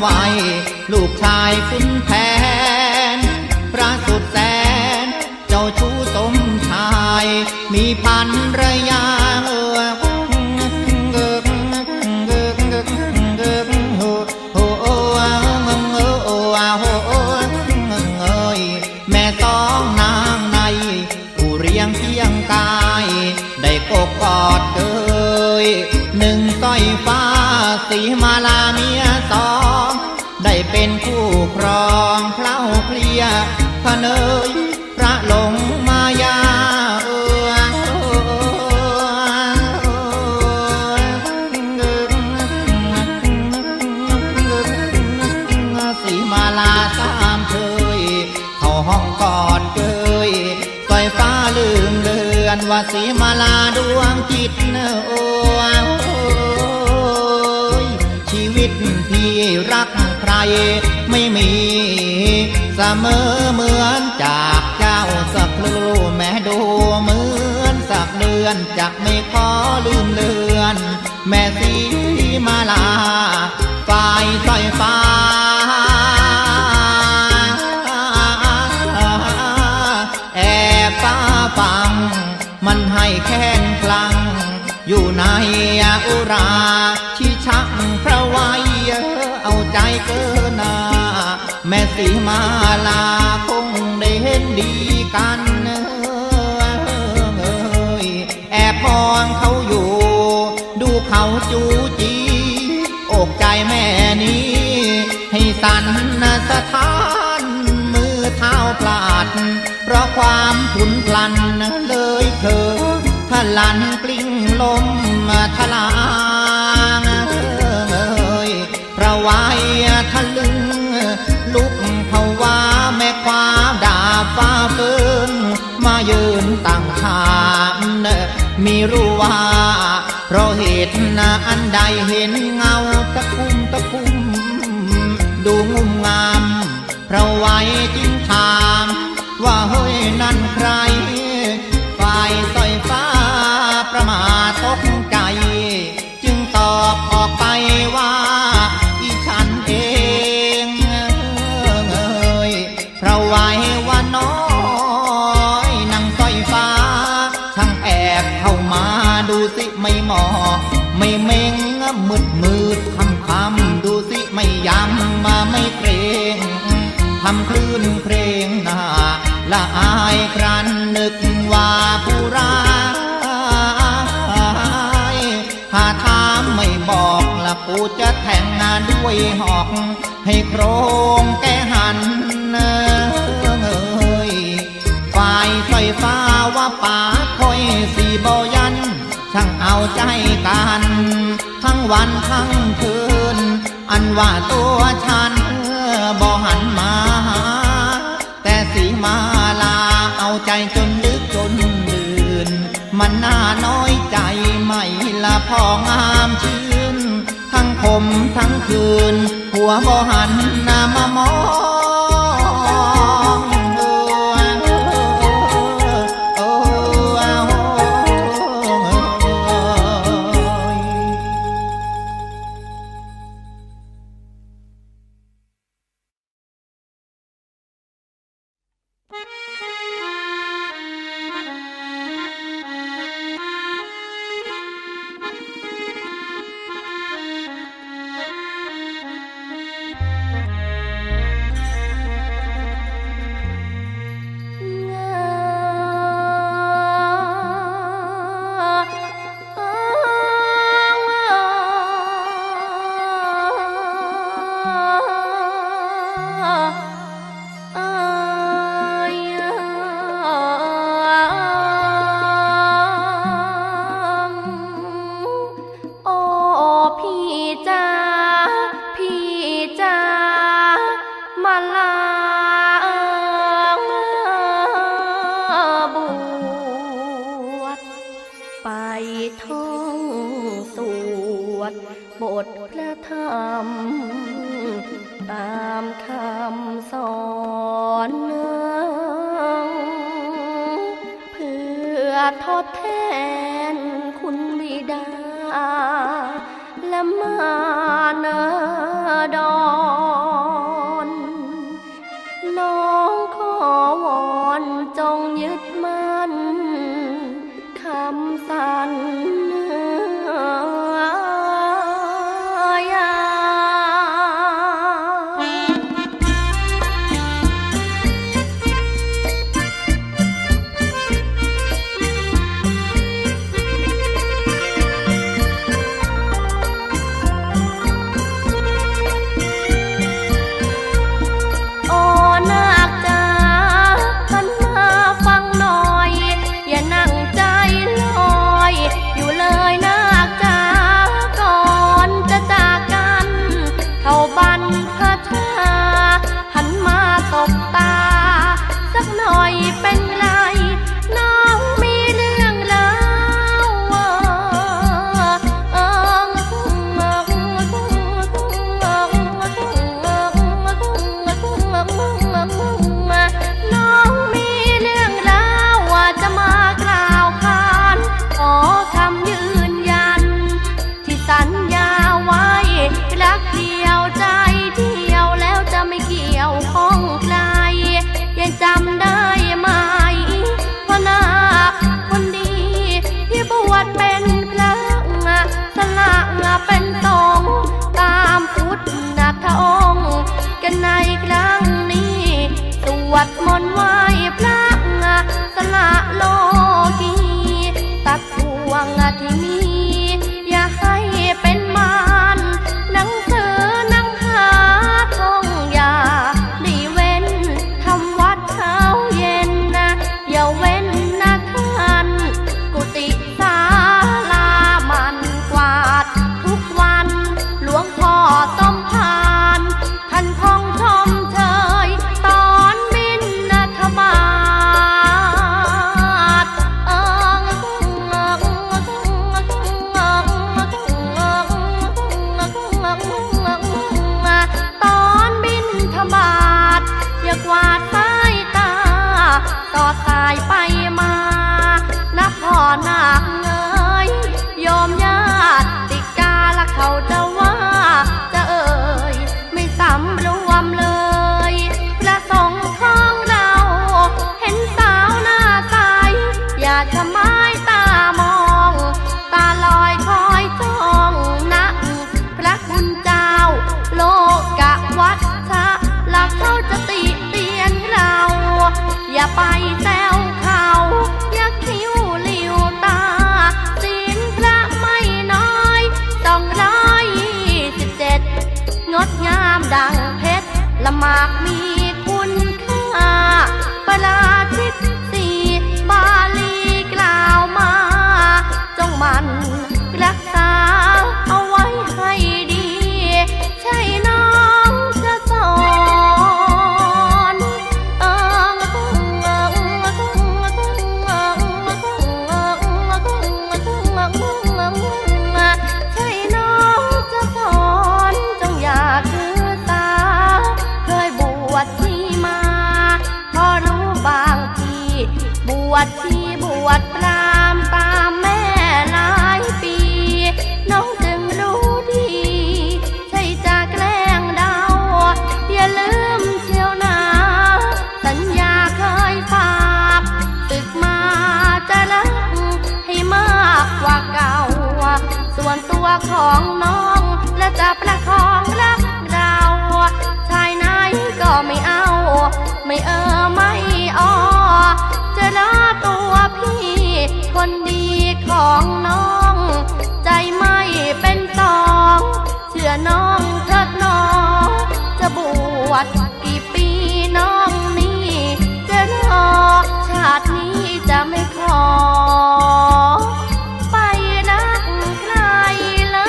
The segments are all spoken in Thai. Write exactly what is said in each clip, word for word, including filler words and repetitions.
ลูกชายขุนแผนพระสุดแสนเจ้าชู้สมชายมีพันรยาเออแม่สองนางในผู้เรียงเคียงกายได้กบกอดเกยหนึ่งสร้อยฟ้าสีมาลาเมียสองได้เป็นคู่ครองเคล้าเคลียพะเนยพระหลงมายาสีมาลาสามเคยเข้าห้องกอดเกยสายฟ้าลืมเลือนว่าสีมาลาดวงจิตโอ้ชีวิตที่รักใครไม่มีเสมอเหมือนจากเจ้าสักครู่แม้ดูเหมือนสักเดือนจะไม่ขอลืมเลือนแม่สีมาลาฝ่ายสายฟ้าแอบฟ้าฟังมันให้แค้นคลังอยู่ในอุราที่ชักพระไว้เอาใจเกินหน้าแม่สีมาลาคงได้เห็นดีกันแอบมองเขาอยู่ดูเขาจูจีอกใจแม่นี้ให้สั่นสะท้านมือเท้าพลาดเพราะความผุนพลันเลยเผลอทะลันกลิ้งลมทลางพระไว้ทะลึงลุกภาวะแม่ความดาบฟ้าเฟินมายืนตั้งทานมีรู้ว่าเพราะเหตุอันใดเห็นเงาตะคุ่มตะคุ่มดูงุ่มงามเพราะไว้จึงถามว่าเฮ้ยนั่นใครฝ่ายสายฟ้าประมาทตกใจจึงตอบออกไปว่าอีฉันเองเอ่ยเพราะไว้ว่าน้อยนางสายฟ้าช่างแอบเข้ามาดูสิไม่เหมาะไม่เม่งมืดมืดคำคำดูสิไม่ยำมาไม่เกรงทำคลื่นเพลงหน้าละอายครันนึกว่าผู้ร้ายถ้าถามไม่บอกละกูจะแทงงานด้วยหอกให้โครงแกหันเอ่ยฝ่ายสายฟ้าว่าป่าคอยสีบอยันช่างเอาใจกันทั้งวันทั้งคืนอันว่าตัวฉันบ่หันมาแต่สีมาลาเอาใจจนลึกจนลื่นมันน่าน้อยใจไม่ละพองามชื่นทั้งคมทั้งคืนหัวบ่หันหน้ามามองบทพระธรรมตามคำสอนเพื่อทดแทนคุณบิดาและมารดาวดมนต์ไหว้พระสละโลกีตักทวงที่มีอย่าให้เป็นมารหนังสือนังหาคงอย่าได้เว้นทำวัดเช้าเย็นนะอย่าเว้นนะท่านกุฏิศาลามันกวาดทุกวันหลวงพ่อสมภารท่านคงชมเชยตอนบิณฑบาตตอนบิณฑบาตอย่ากวาดสายตาต่อสายไปมานับพ่อนาคเงยโยมญาติกาละเขาจะว่าจะเอ่ยไม่สำรวมเลยพระสงฆ์ของเราเห็นสาวหน้าใสอย่าชะไม้ตามองตาลอยคอยจ้องนะพระคุณเจ้าโลกะวัชชะละเขาจะติเตียนเราอย่าไปแซวเขาอย่าคิ้วหลิวตาศีลพระไม่น้อยต้องร้อยยี่สิบเจ็ดงดงามดังเพชรละหมากมีคุณค่าประหลาดสิบสี่บาลีกล่าวมาจงมันรักษาเอาไว้ให้ดีใช่น้องจะสอนใช่น้องจะสอนจงอย่าถือสาเคยบวชที่มาพอรู้บางทีบวชที่บวชพรามตามแม่หลายปีน้องจึงรู้ดีใช่จะแกล้งเดาอย่าลืมเชียวนะสัญญาเคยฝากตึกมาจะรักให้มากกว่าเก่าส่วนตัวของน้องและจะประคองรักเราชายไหนก็ไม่เอาไม่เออไม่ออจะรักตัวพี่คนดีของน้องใจไม่เป็นสองเชื่อน้องเถิดน้องจะบวชกี่ปีน้องนี่จะรอชาตินี้จะไม่ขอไปรักใครเลย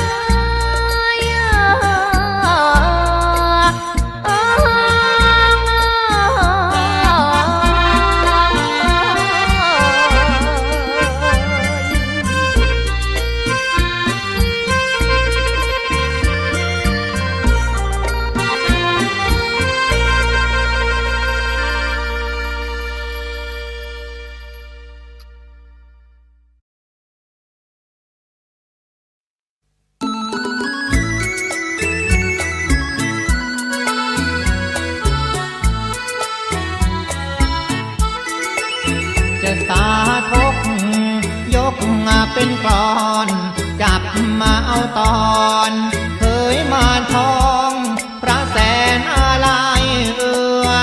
สาธกยกเป็นกลอนจับมาเอาตอนเคยมาทองพระแสนอะไรเอื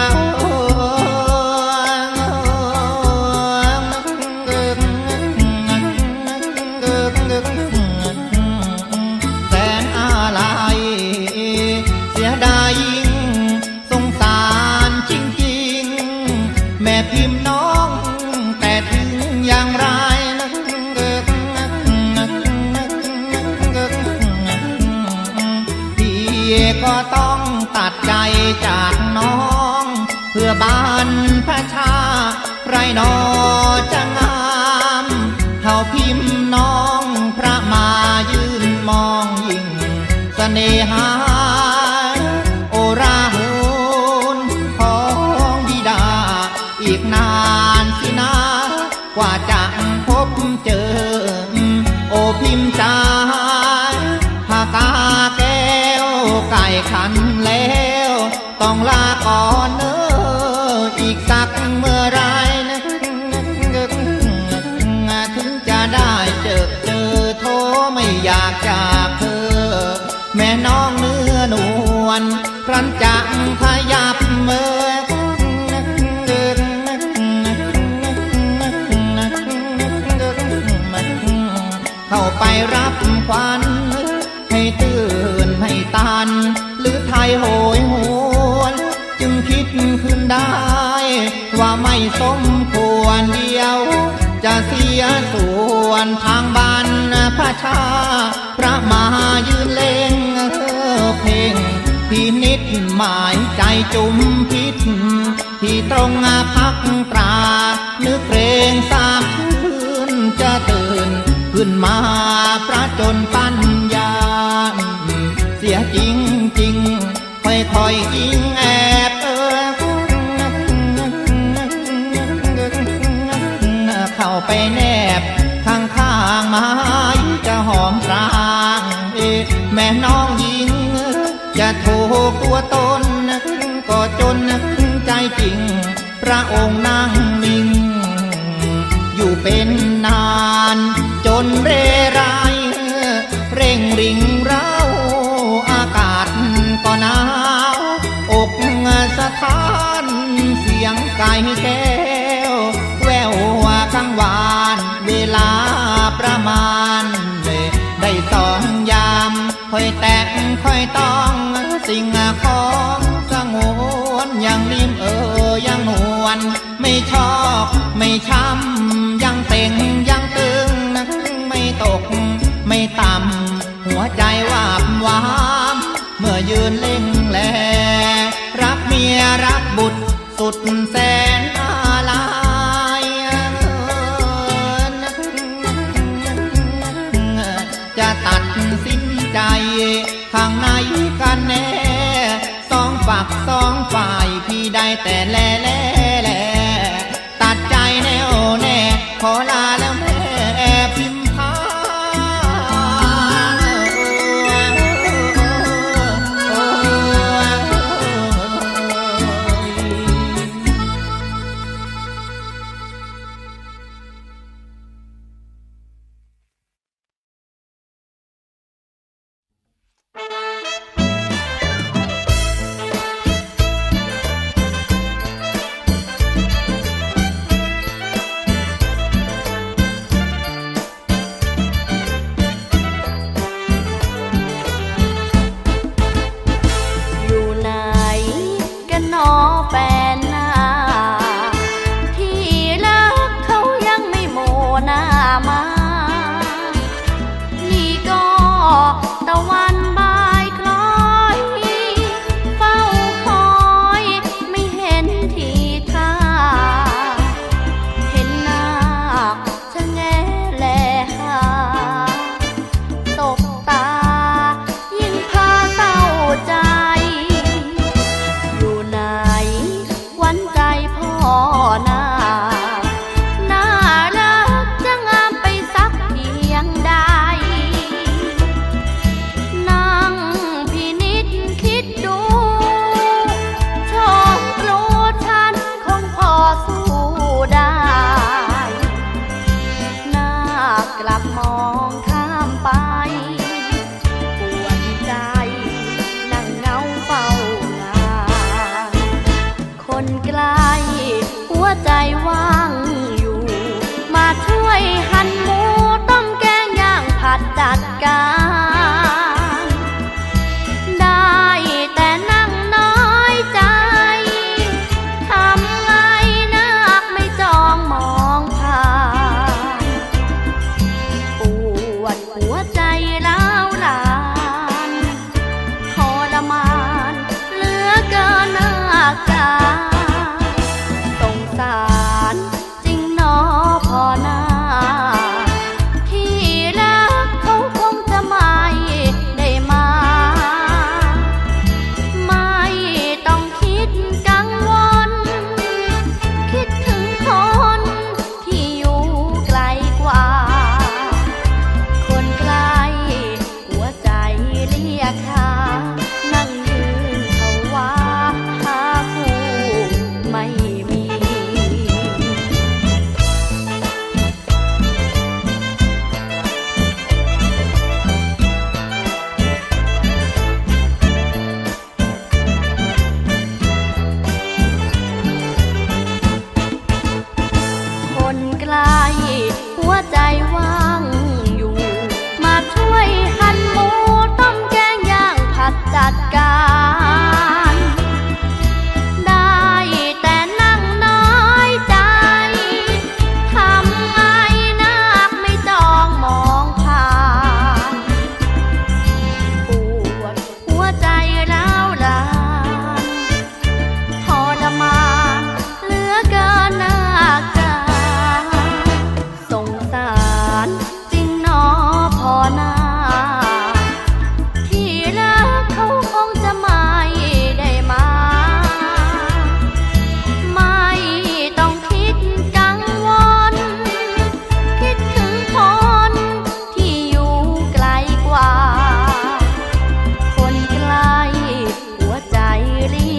องแสนอะไรเสียดายยิ่งสงสารจริงๆแม่พิมพ์น้องแต่ถึงอย่างไรพี่ก็ต้องตัดใจจากน้องเพื่อบ้านพระชาไรนอจะงามเท่าพิมพ์น้องพระมายืนมองยิ่งเสน่หาโอราหุลของบิดาอีกนานสินะกว่าจะพบเจอโอพิมพ์จ๋าผ้ากาแก้วไก่ขันแล้วต้องลาก่อนเนออีกสักเมื่อไรนะถึงจะได้เจอเจอโทไม่อยากจากเธอแม่น้องเนื้อนวลครั้นจะขยับเมื่อไปรับควันให้ตื่นให้ตันหรือไทยโหยหวนจึงคิดขึ้นได้ว่าไม่สมควรเดียวจะเสียส่วนทางบ้านพระชาพระมายืนเล่งเพลงที่นิดหมายใจจุ่มพิษที่ตรงพักตรานึกเพลงสามคืนจะตื่นขึ้นมาประจนปัญญาเสียจริงจริงค่อยค่อยอิงแอบเออเข้าไปแนบข้างข้างไม้จะหอมพรางแม่น้องหญิงจะถูกตัวตนก็จนใจจริงพระองค์นั่งนิ่งอยู่เป็นนานจนเรไรเร่งริงเร้าอากาศก็หนาวอกสะท้านเสียงไก่แก้วแววกังวานเวลาประมาณได้สองยามค่อยแต่งค่อยต้องสิ่งของสงวนยังนิ่มเออยังนวลไม่ชอบไม่ช้ำยังเต่งยังตึงไม่ตกไม่ต่ำหัวใจวาบวามเมื่อยืนเล่งแลรักเมียรักบุตรสุดแสนอาลัยจะตัดสินใจข้างในกันแน่สองฝักสองฝ่ายพี่ได้แต่แลแลแลตัดใจแน่วแน่ขอลาแล้วแม่พิมพา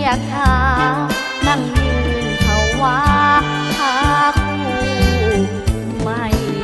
ยกหานั่งยืนเขาว่าหาคู่ไม่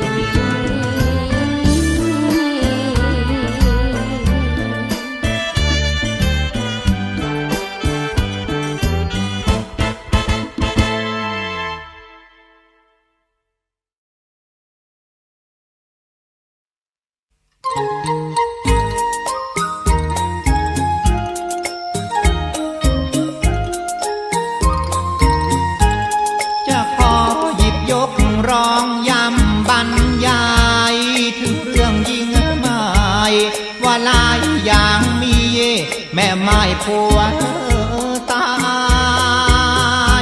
จะขอหยิบยกร้องย้ำบรรยายถึงเรื่องยิ่งหมายว่าหลายอย่างมีแม่ไม้ผัวตาย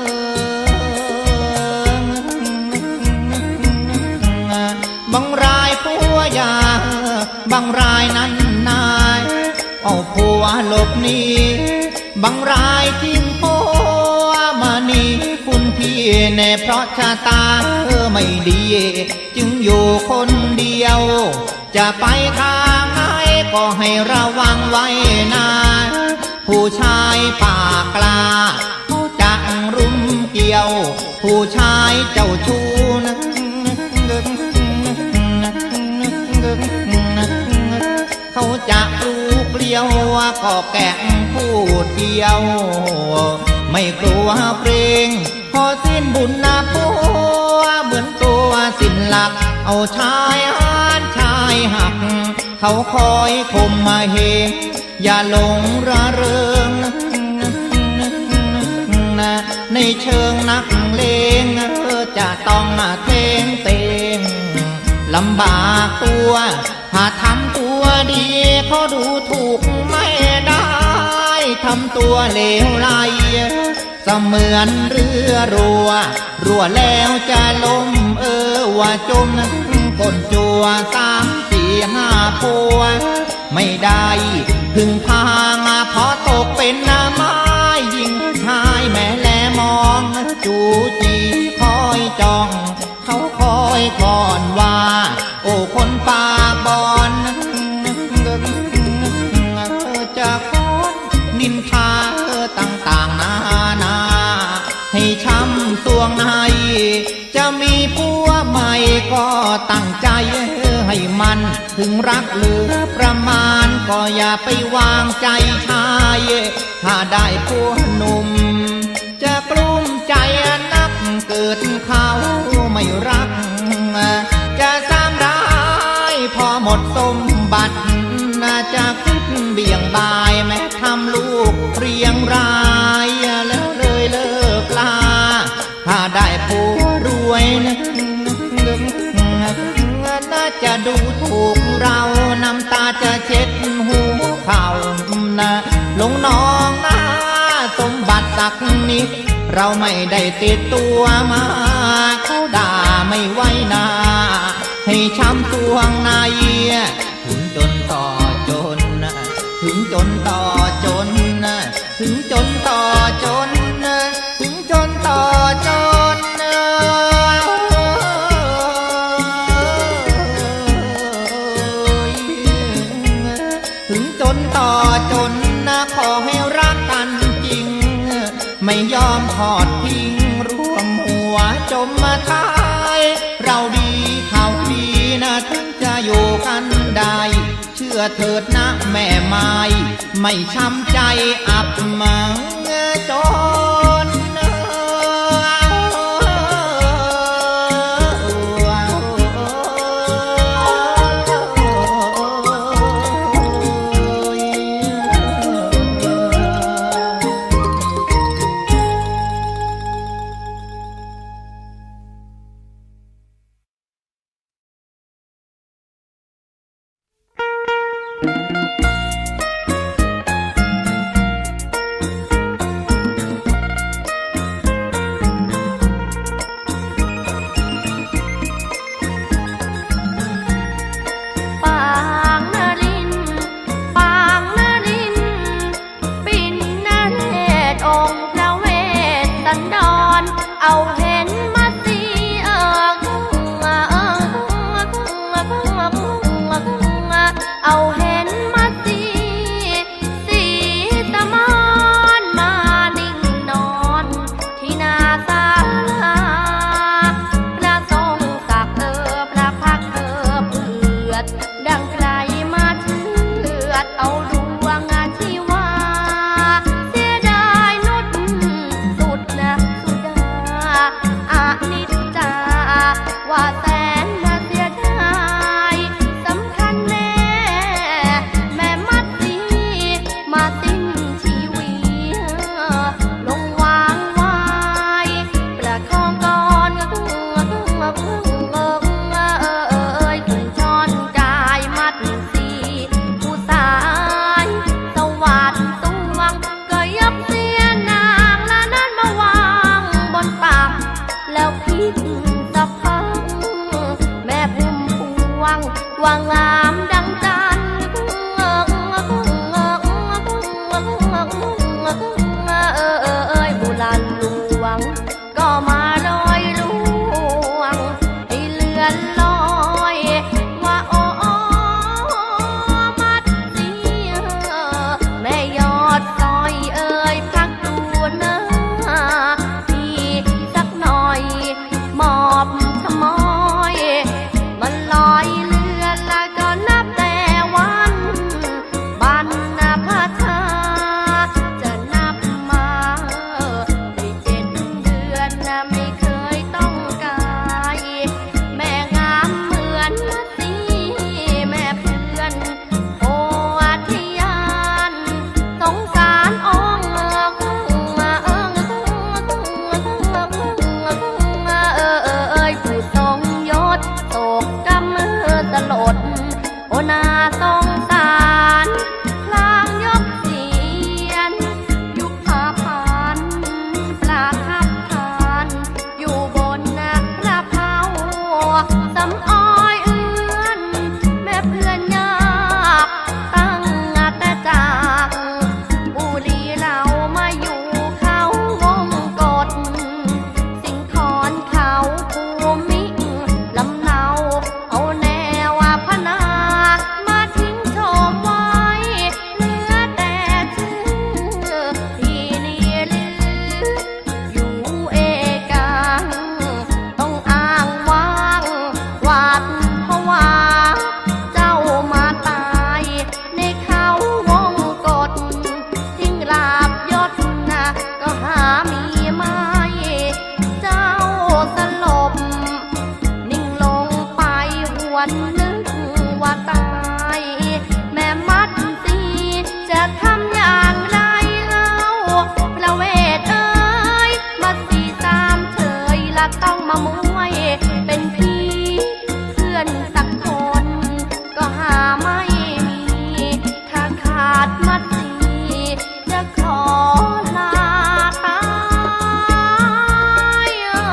บางรายผัวยาบางรายนั้นนายเอาผัวหลบหนีบางรายทิ้งผัวมานี่คุณพี่แน่เพราะชะตาเธอไม่ดีจึงอยู่คนเดียวจะไปทางไหนก็ให้ระวังไว้นะผู้ชายปากกล้าเขาจะรุมเกี่ยวผู้ชายเจ้าชู้นะเขาจะรู้เกลียวก็แก่งพูดเดียวไม่กลัวเกรงพอสิ้นบุญนาผัวเหมือนตัวสิ้นหลักเอาชายหานชายหักเขาคอยข่มมาเหงอย่าหลงระเริงในเชิงนักเลงจะต้องเทงเตงลำบากตัวถ้าทำตัวดีเขาดูถูกไม่ได้ทำตัวเลวไหลเสมือนเรือรัวรัวแล้วจะล้มเออว่าจมก้นจัวสามสี่ห้าพัวไม่ได้พึงพางพอตกเป็นหน้าไม้ยิ่งชายแม่แลมองจูจีคอยจ้องเขาคอยก่อนว่าโอ้คนปากบอนจะคนนินทาต่างๆนานาให้ช้ำสวงในจะมีผัวใหม่ก็ตั้งใจให้มันถึงรักเหลือประมาณก็อย่าไปวางใจชายถ้าได้ผัวหนุ่มจะกลุ้มใจนักเกิดเขาไม่รักจะสามร้ายพอหมดสมบัติน่าจะคิดเบี่ยงบายแม้ทำลูกเรียงรายแล้วเลยเลิกลาถ้าได้ผัวรวยนะน่าจะดูถูกเราน้ำตาจะเช็ดหูเข่านะลงน้องนะสมบัติสักนิดเราไม่ได้ติดตัวมาเขาด่าไม่ไว้หน้าให้ช้ำสวงในถึงจนต่อจนถึงจนต่อจนถึงจนต่อจนถึงจนต่อจนถึงจนต่อจนนะขอให้รักกันจริงไม่ยอมทอดทิ้งร่วมหัวจมมาท้ายเราดีเขาดีนะถึงจะอยู่กันได้เชื่อเถิดนะแม่ไม้ไม่ช้ำใจอับมังจนเอาเห็นมาสีสีตะมอนมาอีกสักพักแม่พุ่มพวงว่างามดังจันทร์เอ้ยบุรันหลวงก็มาลอยลวงให้เลื่อนลอยว่าโอ้มัดสีแม่ยอดซอยเอ้ยพักดูนะพี่สักหน่อยมอบชะมอยมันลอยเลื่อนแล้วก็นับแต่วันบรรณพชาจะนับมาได้เจ็ดเดือนนะไม่เคยต้องกายแม่งามเหมือนสีแม่เพื่อนโอ้อาทิยานสงสารองค์เอ้ยผู้ทรงยศโศกกำมือตลดโอนาสงสารพลางยกเสียนยุคผาพันปลาทับทานอยู่บนนักพระเผาสำอ้อยเอื้อนแม่เพื่อนยากตั้งแต่จากบุรีเรามาอยู่เขาวงกฏสิงคอนเขาภูมิลำเนาเอาแนวพนามาทิ้งโฉมไว้เหลือแต่ชื่อที่นี่ลืออยู่เอกางต้องอ้างว้างหวาดผวาเจ้ามาตายในเขาวงกฏทิ้งลาบยศนะก็หามีไม่เจ้าสลบนิ่งลงไปหวนนึกว่าตายแม่มัดสีจะทำอย่างไรเล่าพระเวทเอ้ยมัดสีตามเฉยละต้องมามวยเป็นพี่เพื่อนสักคนก็หาไม่มีถ้าขาดมัดสีจะขอลาตายเอ้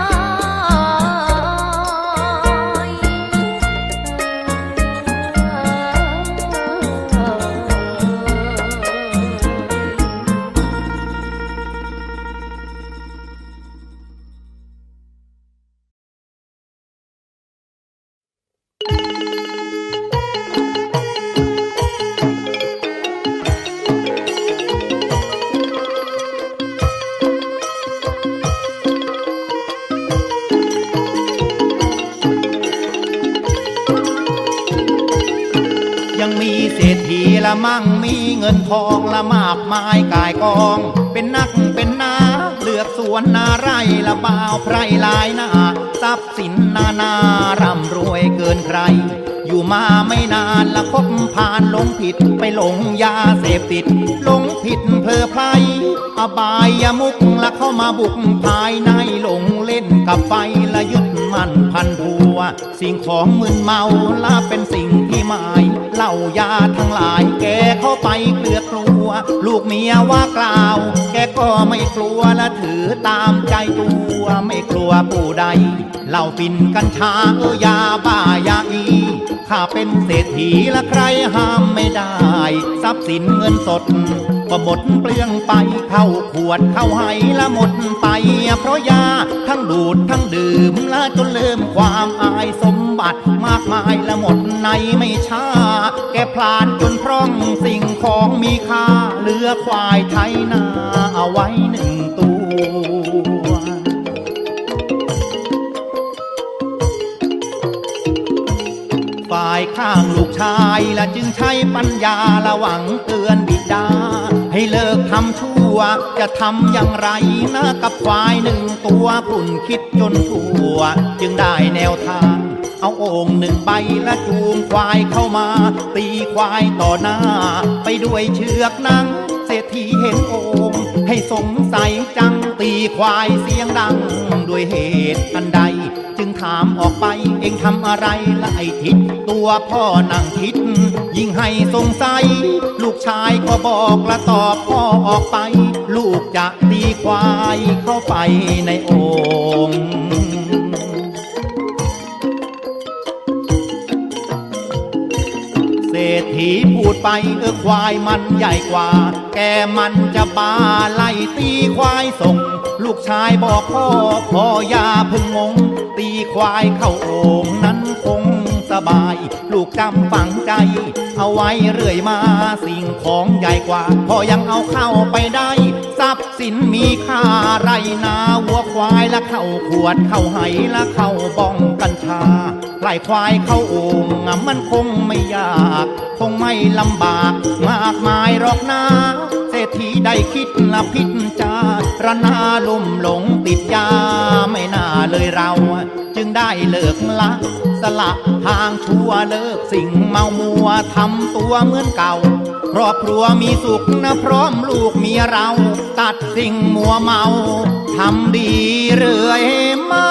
ยังมีเศรษฐีละมั่งมีเงินทองละมากมายกายกองเป็นนักเป็นนาเลือกสวนนาไร่ละบ่าวไพรหลายหน้าทรัพย์สินนานาร่ำรวยเกินใครอยู่มาไม่นานละคบผ่านหลงผิดไปหลงยาเสพติดหลงผิดเพลอไพรอบายมุกละเข้ามาบุกภายในหลงเล่นกับไฟละยึดมั่นพันผัวสิ่งของมึนเมาละเป็นสิ่งที่หมายเหล้ายาทั้งหลายแกเข้าไปเกลือกลัวลูกเมียว่ากล่าวแกก็ไม่กลัวละถือตามใจตัวไม่กลัวผู้ใดเหล้าปิ่นกัญชาเออยาบ้ายาอีข้าเป็นเศรษฐีละใครห้ามไม่ได้ทรัพย์สินเงินสดก็หมดเปลืองไปเข้าขวดเข้าไหละหมดไปเพราะยาทั้งดูดทั้งดื่มละจนเริ่มความอายสมบัติมากมายละหมดในไม่ช้าแกพลานจนพร่องสิ่งของมีค่าเหลือควายไถนาเอาไว้หนึ่งตัวฝ่ายข้างลูกชายละจึงใช้ปัญญาระหวังเตือนบิดาให้เลิกทำชั่วจะทำอย่างไรนะกับควายหนึ่งตัวปุ่นคิดจนทั่วจึงได้แนวทางเอาโอ่งหนึ่งใบและจูงควายเข้ามาตีควายต่อหน้าไปด้วยเชือกนังเศรษฐีเห็นโอ่งให้สงสัยจังตีควายเสียงดังด้วยเหตุอันใดจึงถามออกไปเอ็งทำอะไรละไอ้ทิศตัวพ่อนั่งคิดยิ่งให้สงสัยลูกชายก็บอกละตอบพ่อออกไปลูกจะตีควายเข้าไปในโอ่งฐีพูดไปเออควายมันใหญ่กว่าแกมันจะบาไล่ตีควายส่งลูกชายบอกพ่อพ่ออย่าพึ่งงงตีควายเข้าโอ่งนั้นคงสบายลูกจำฝังใจเอาไว้เรื่อยมาสิ่งของใหญ่กว่าพ่อยังเอาเข้าไปได้ทรัพย์สินมีค่าไรนาวัวควายและเข้าขวดเข้าไหและเข้าบ้องกัญชาไล่ควายเข้าโอ่งมันคงไม่ยากคงไม่ลำบากมากมายหรอกนะเศรษฐีได้คิดละพิจารณาลุ่มหลงติดยาไม่น่าเลยเราจึงได้เลิกละสละทางชั่วเลิกสิ่งเมามัวทำตัวเหมือนเก่าครอบครัวมีสุขนะพร้อมลูกเมียเราตัดสิ่งมัวเมาทำดีเรื่อยมา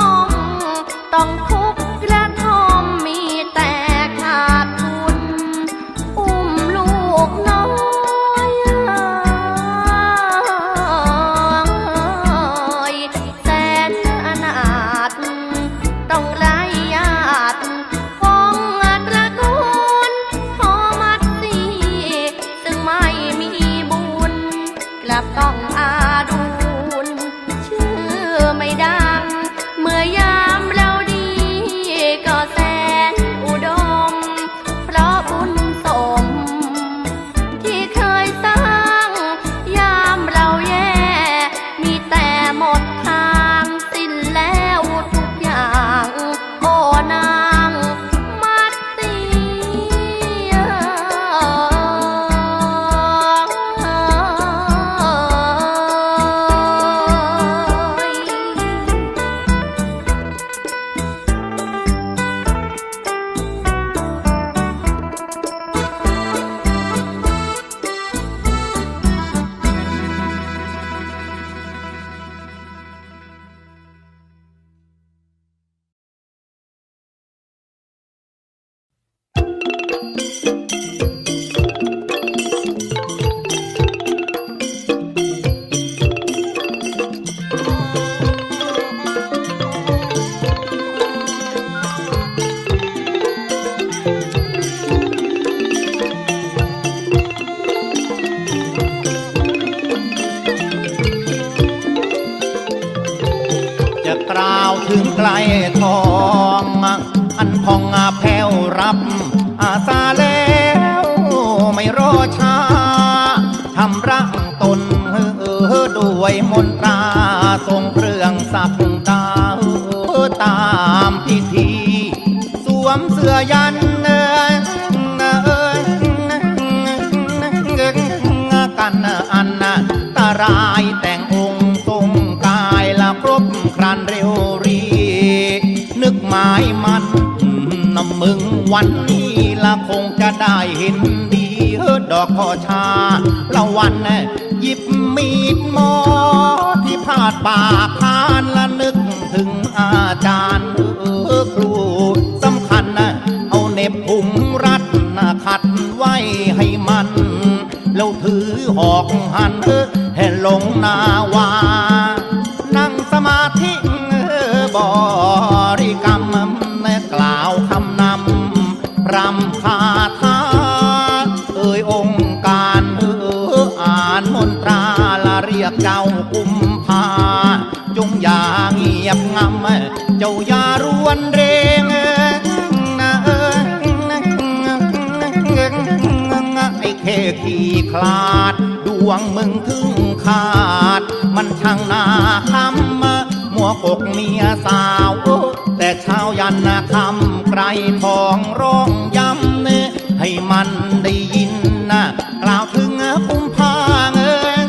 ต้องทุกข์และทมมีแต่ขาดทุนใกล้ทองอันพองแผ้วรับอาสาแล้วไม่รอช้าทำรักตนเออด้วยมนตราทรงเครื่องสักดาตามพิธีสวมเสื้อยันกันอันตรายแต่งองค์ทรงกายละครบครันเร็วรีนึกหมายมันน้ำมึงวันนี้ละคงจะได้เห็นดีเฮิดดอกพอชาละวันหยิบมีดหมอที่พาดปากพานละนึกถึงอาจารย์เออครูสำคัญนะเอาเน็บพุงรัดนะขัดไว้ให้มันแล้วถือหอกหันให้ลงนาวานั่งสมาธิบริกรรมกล่าวคำนำรำคาถาเอ่ยองค์การเอออ่านมนตราละเรียกเจ้ากุมภาจงอย่าเงียบงำเจ้าอย่ารวนเรงไอ้แค่ขี้คลาดดวงมึงถึงขาดมันช่างน่าคำมัวกกเมียสาวแต่เช้ายันนะคำไกรทองร้องย้ำเนให้มันได้ยินนะกล่าวถึงกุมภาเอ้ย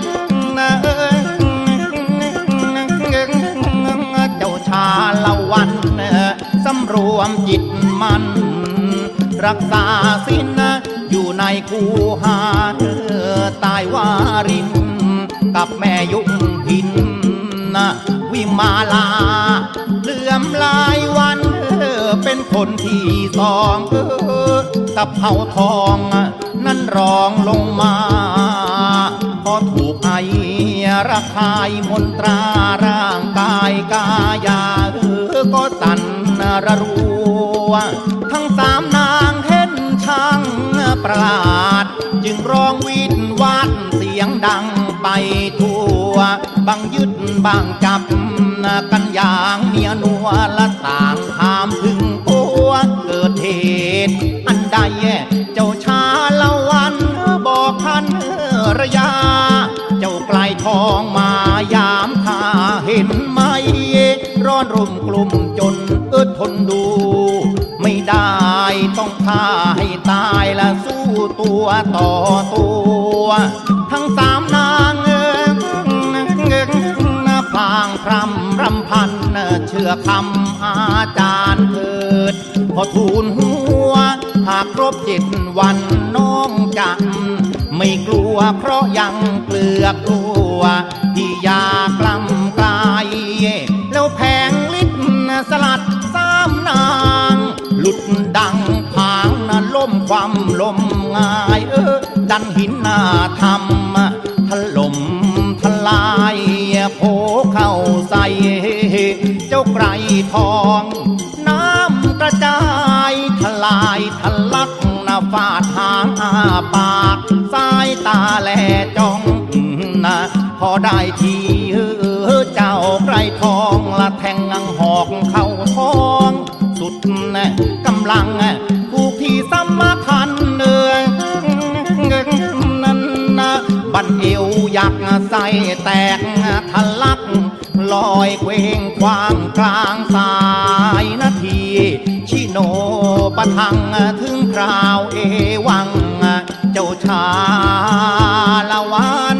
เจ้าชาละวันสำรวมจิตมันรักษาศีลนะอยู่ในคูหาตายวารินกับแม่ยุ่งพินนะวิมาลาเลื่อมลายวันเป็นคนที่สองกับเผาทองนั่นรองลงมาพอถูกไอระคายมนตราร่างกายกายาก็สั่นระรัวทั้งสามนางเห็นช่างประหลาดจึงร้องวิดวาดเสียงดังไปทั่วบางยึดบางจับกันอย่างเมียนัวละต่างถามถึงตัวเกิดเหตุอันใดเจ้าชาละวันบอกพันระยาเจ้าไกลทองมายามข้าเห็นไหมร้อนรุ่มกลุ่มจนอึดทนดูไม่ได้ต้องฆ่าให้ตายละสู้ตัวต่อตัวทั้งสามนางเอิงพลางพรำรำพันเชื่อคำอาจารย์เถิดพอทูลหัวหากครบเจ็ดวันน้องจะไม่กลัวเพราะยังเกลือกกลัวที่อยากกล้ำกลายแล้วแผงลิ้นสลัดสามนางหลุดดังผางนั้นล้มความลมง่ายเออดันหินหน้าทำถล่มทลายโผเข้าใส่เจ้าไกรทองน้ำกระจายทลายทะลักนาฟาดหางอาปากสายตาแลจ้องนะพอได้ทีเจ้าไกรทองละแทงงังหอกเข้าท้องสุดกำลังผูกที่สำมาคันเนื้อนั้นนะบันเอวยักใส่แตกทะลักลอยเคว้งคว้างกลางสายนาทีชิโนปะทังถึงคราวเอวังเจ้าชาละวัน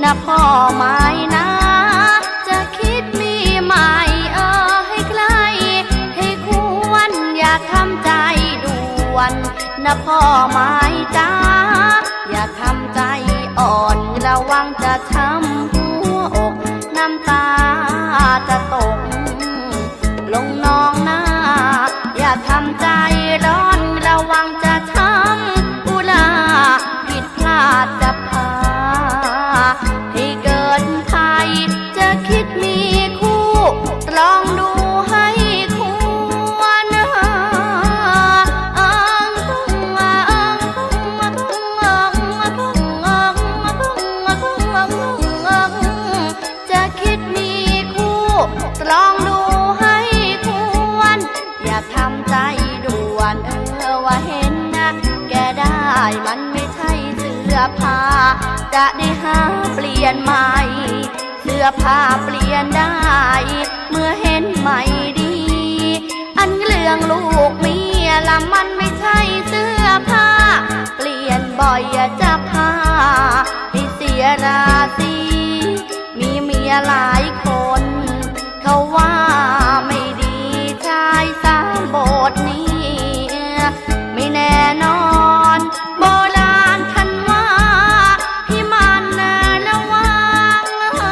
นะพ่อไม้นะจะคิดมีใหม่เออให้ใกล้ให้ควรอย่าทำใจด่วนนะพ่อไม้จ้าอย่าทำใจอ่อนระวังจะช้ำหัวอกน้ำตาจะตกลงนองหน้าอย่าทำใจร้อนระวังจะช้ำอุลาผิดพลาดจะพาให้เกิดภัยจะคิดมีคู่ลองดูให้ควรจะคิดมีคู่ลองดูให้ควรอย่าทำใจด่วนเออว่าเห็นนะแกได้มันไม่ใช่เสื้อผ้าจะได้หาเปลี่ยนใหม่เสื้อผ้าเปลี่ยนได้เมื่อเห็นใหม่ดีอันเรื่องลูกเมียละมันไม่ใช่เสื้อผ้าเปลี่ยนบ่อยจะพาให้เสียราศีมีเมียหลายคนเขาว่าไม่ดีชายสามโบสถ์นี้ไม่แน่นอนโบราณท่านว่าพี่มันระวัง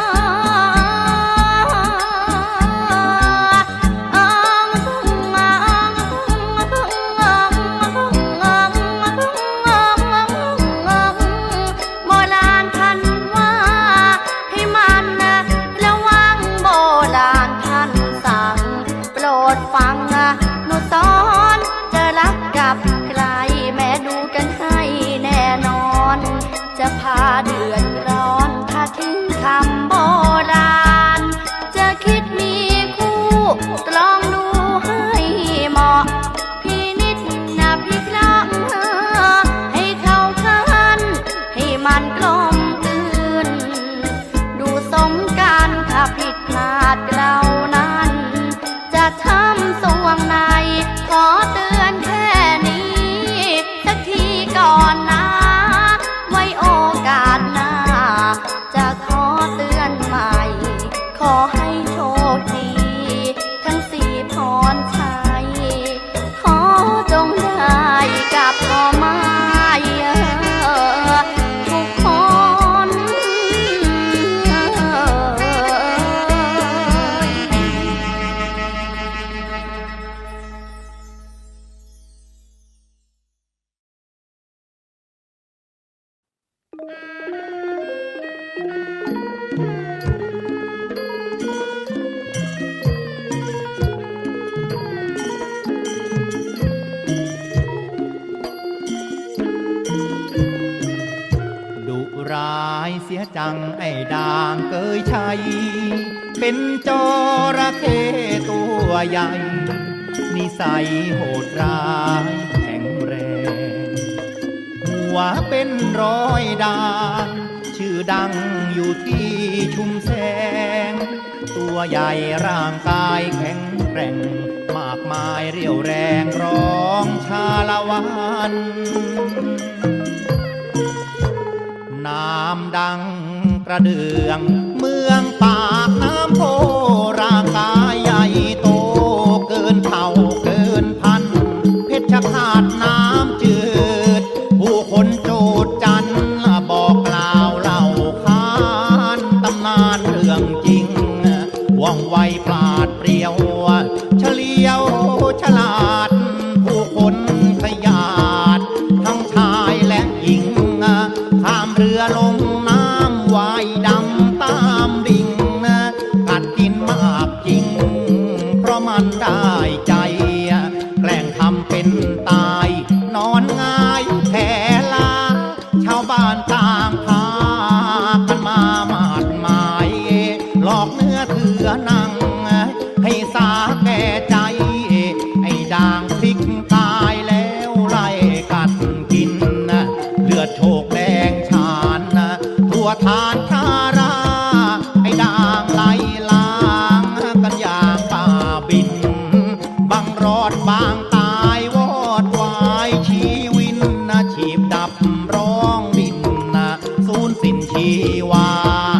โบราณท่านว่าให้มันระวังโบราณท่านสั่งโปรดฟังหนูสอนจะรักกับใครแม่ดูกันให้แน่นอนจะพาเดือดร้อนถ้าทิ้งคำโบราณจะคิดมีคู่ลองดูให้เหมาะพี่นิดนะพี่ครั้งให้เข้ากันให้มันกลมกลืนดูสมกันถ้าผิดพลาดเรานั้นจะช้ำสวงในขอเตือนแค่นี้สักทีก่อนนะไว้โอกาสหน้าจะขอเตือนใหม่ขอให้โชคดีทั้งสี่พรชัยขอจงได้กับพ่อไม้ทุกคนดุร้ายเสียจังไอ้ด่างเกยชัยเป็นจระเข้ตัวใหญ่นิสัยโหดร้ายแข็งแรงหัวเป็นร้อยด่างชื่อดังอยู่ที่ชุมแสงตัวใหญ่ร่างกายแข็งแกร่งมากมายเรี่ยวแรงร้องชาละวันน้ำดังกระเดื่องเมืองปากน้ำโพร่างกายใหญ่โตเกินเท่าเกินพันเพชรขาดน้ำจืดผู้คนโจดจันบอกกล่าวเล่าขานตำนานเรื่องจริงว่องไวปราดเปรียวเฉลียวฉลาดผู้คนขยาดทั้งชายและหญิงข้ามเรือลงน้ำว่ายดำตามดิ่งกัดกินมากจริงเพราะมันได้ใจแกล้งทำเป็นตายนอนง่ายแผลลาชาวบ้านต่างพากันมาหมาดหมายหลอกเนื้อเถือหนังให้สาแก่ใจไอ้ด่างพลิกตายแล้วไล่กัดกินเลือดโชกแดงฉานทั่วทานทาราไอ้ด่างไหลล้างกันอย่างป่าบินบังรอดบางตายวอดวายชีวินชีพดับร้องบินสูญสิ้นชีวา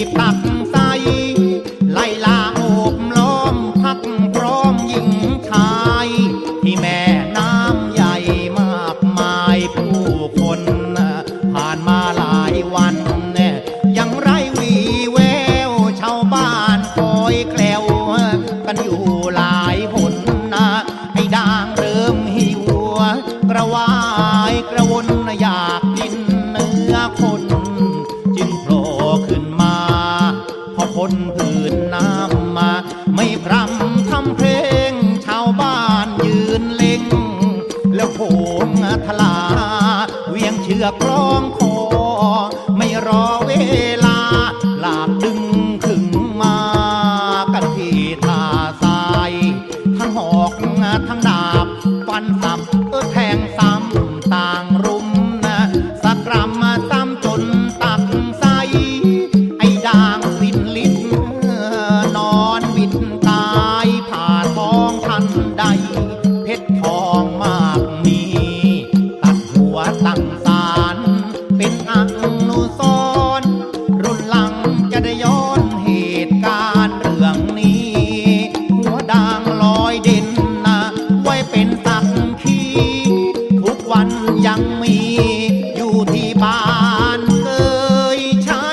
บตักใสไล่ลาโอบล้อมพักพร้อมหญิงชายที่แม่น้ำใหญ่มากมายผู้คนผ่านมาหลายวันยังไรวีแววชาวบ้านคอยแคล้วกันอยู่หลายหนนะให้ด่างเริ่มหิวกระวายกระวนอยากกินเนื้อคนจึงโผล่ขึ้นมาพอพ้นพื้นน้ำมาไม่พรำทำเพลงชาวบ้านยืนเล็งแล้วโผงทลาเวียงเชือกคล้องคอไม่รอเวลาลากดึงขึงมากันที่ท่าทรายทั้งหอกทั้งดาบฟันสับเออแทงซ้ำต่างรุมนะสักกรำมาซ้ำจนตักใสไอ้ด่างสิ้นลิ้นนอนบิดตายผ่าท้องทันใดเพชรทองมากมีตัดหัวตั้งศาลเป็นอนุสรณ์รุ่นหลังจะได้ย้อนเหตุการณ์เรื่องนี้หัวด่างลอยเด่นนะไว้เป็นสักขีทุกวันยังมีอยู่ที่บ้านเคยใช้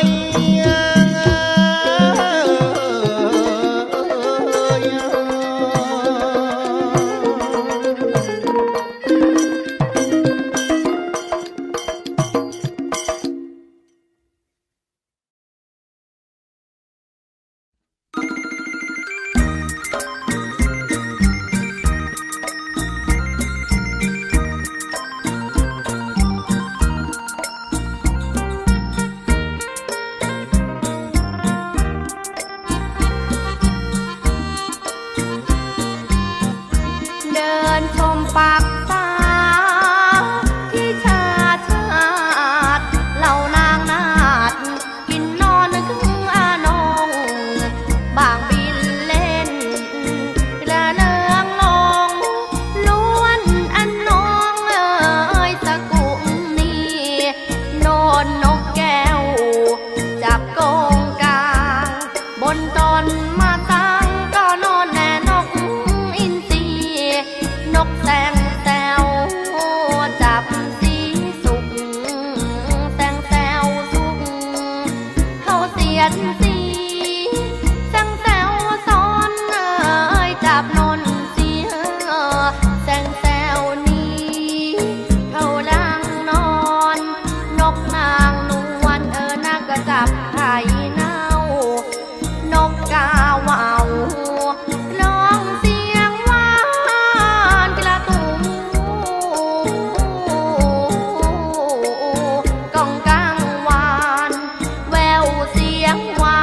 เดินชมปากตาที่ชาชาติเหล่านางนาดกินนอนนึกถึงอานงบางบินเล่นละเนืองลงล้วนอันน้องเอ่ยสกุลนี้โนนนกแก้วจับโกงกลางบนต้นมาตั้งก็นอนแน่นกอินทรีนกแตงแซวจับสีสุกแตงแซวสุกเขาเสียดสีแตงแซวซ้อนเอ่ยจับนนเสียแตงแซวนี้เขาดังนอนนกนางนวลเออนักก็จับไข่เน่านกกาว่าวร้องเสียงหวานกระตุ้มกองกลางวานแววเสียงหวา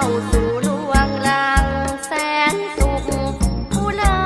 สู่ลวงลังแสนสุขอุลา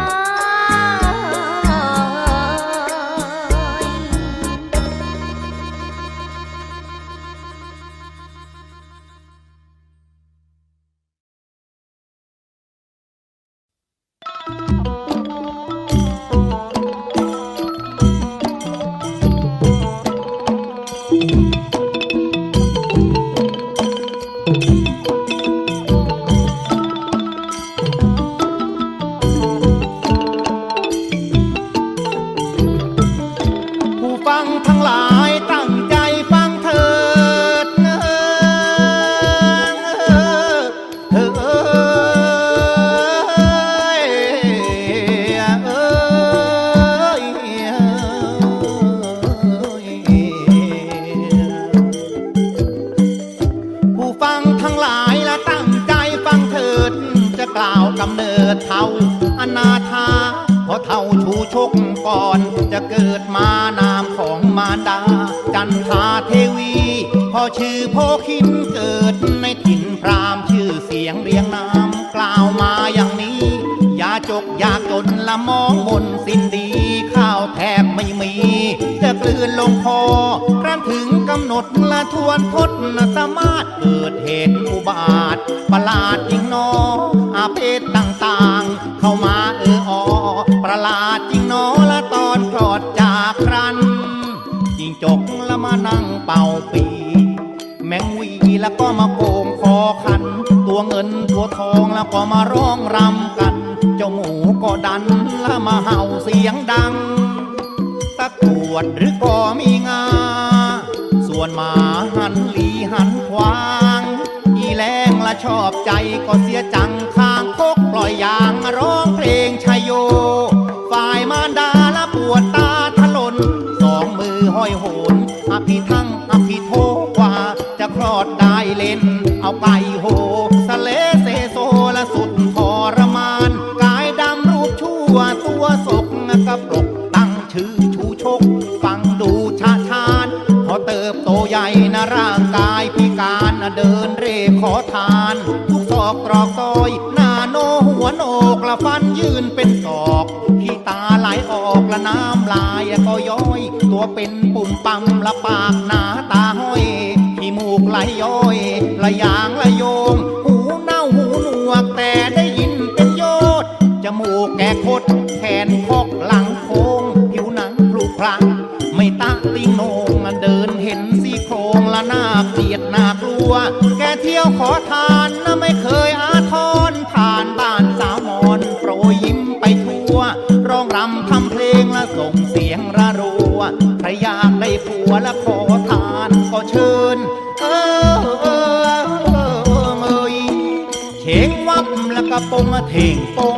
จะเกิดมานามของมารดาจันทาเทวีพอชื่อโพคินเกิดในถิ่นพราหมณ์ชื่อเสียงเรียงนามกล่าวมาอย่างนี้ยาจกยากจนละมองมนสิ้นดีข้าวแทบไม่มีจะกลืนลงคอครั้นถึงกำหนดละทวนทศสามารถเกิดเหตุอุบาทประหลาดจริงนออาเพศต่างๆเข้ามาเอออประหลาดจริงนอละตอนคลอดจากครันจิงจกละมานั่งเป่าปีแมงวีแล้วก็มาโกงคอขันตัวเงินตัวทองแล้วก็มาร้องรำกันเจ้าหมูก็ดันแล้วมาเห่าเสียงดังตะกรวดหรือก็มีงาส่วนหมาหันหลีหันขวางอีแรงละชอบใจก็เสียจังข้างคกปล่อยยางร้องเพลงชัยโยฝ่ายมารดาละปวดตาถลนสองมือห้อยโหนอภิทั้งอภิโทกว่าจะคลอดได้เล่นเอาไก่โหสะเลเซโซละสุดทรมานกายดำรูปชั่วตัวศกกระปรกตั้งชื่อชูชกฟังดูชาชานพอเติบโตใหญ่นะร่างกายพิการเดินเร่ขอทานทุกศอกตรอกซอยหน้าโนหัวโนกละฟันยืนเป็นศอกขี้ตาไหลออกละน้ำลายก็ย้อยตัวเป็นปุ่มปั๊มละปากหนาตาห้อยขี้มูกไหลย้อยละยางละโยงหูเน่าหูหนวกแต่ได้ยินเป็นโยดจมูกแก่คดแขนคอกหลังโค้งผิวหนังพลุพลังไม่ตาติงโหนงเดินเห็นซี่โครงละหน้าเกลียดหน้ากลัวแกเที่ยวขอทานนะไม่เคยอาทรผ่านบ้านสาวมอนโปรยยิ้มไปทั่วร้องรำทำเพลงและส่งเสียงระรัวใครอยากได้ผัวและขอทานก็เชิญเออเออเออเอ้ยเฉงวับแล้วก็ปงเถ่งปง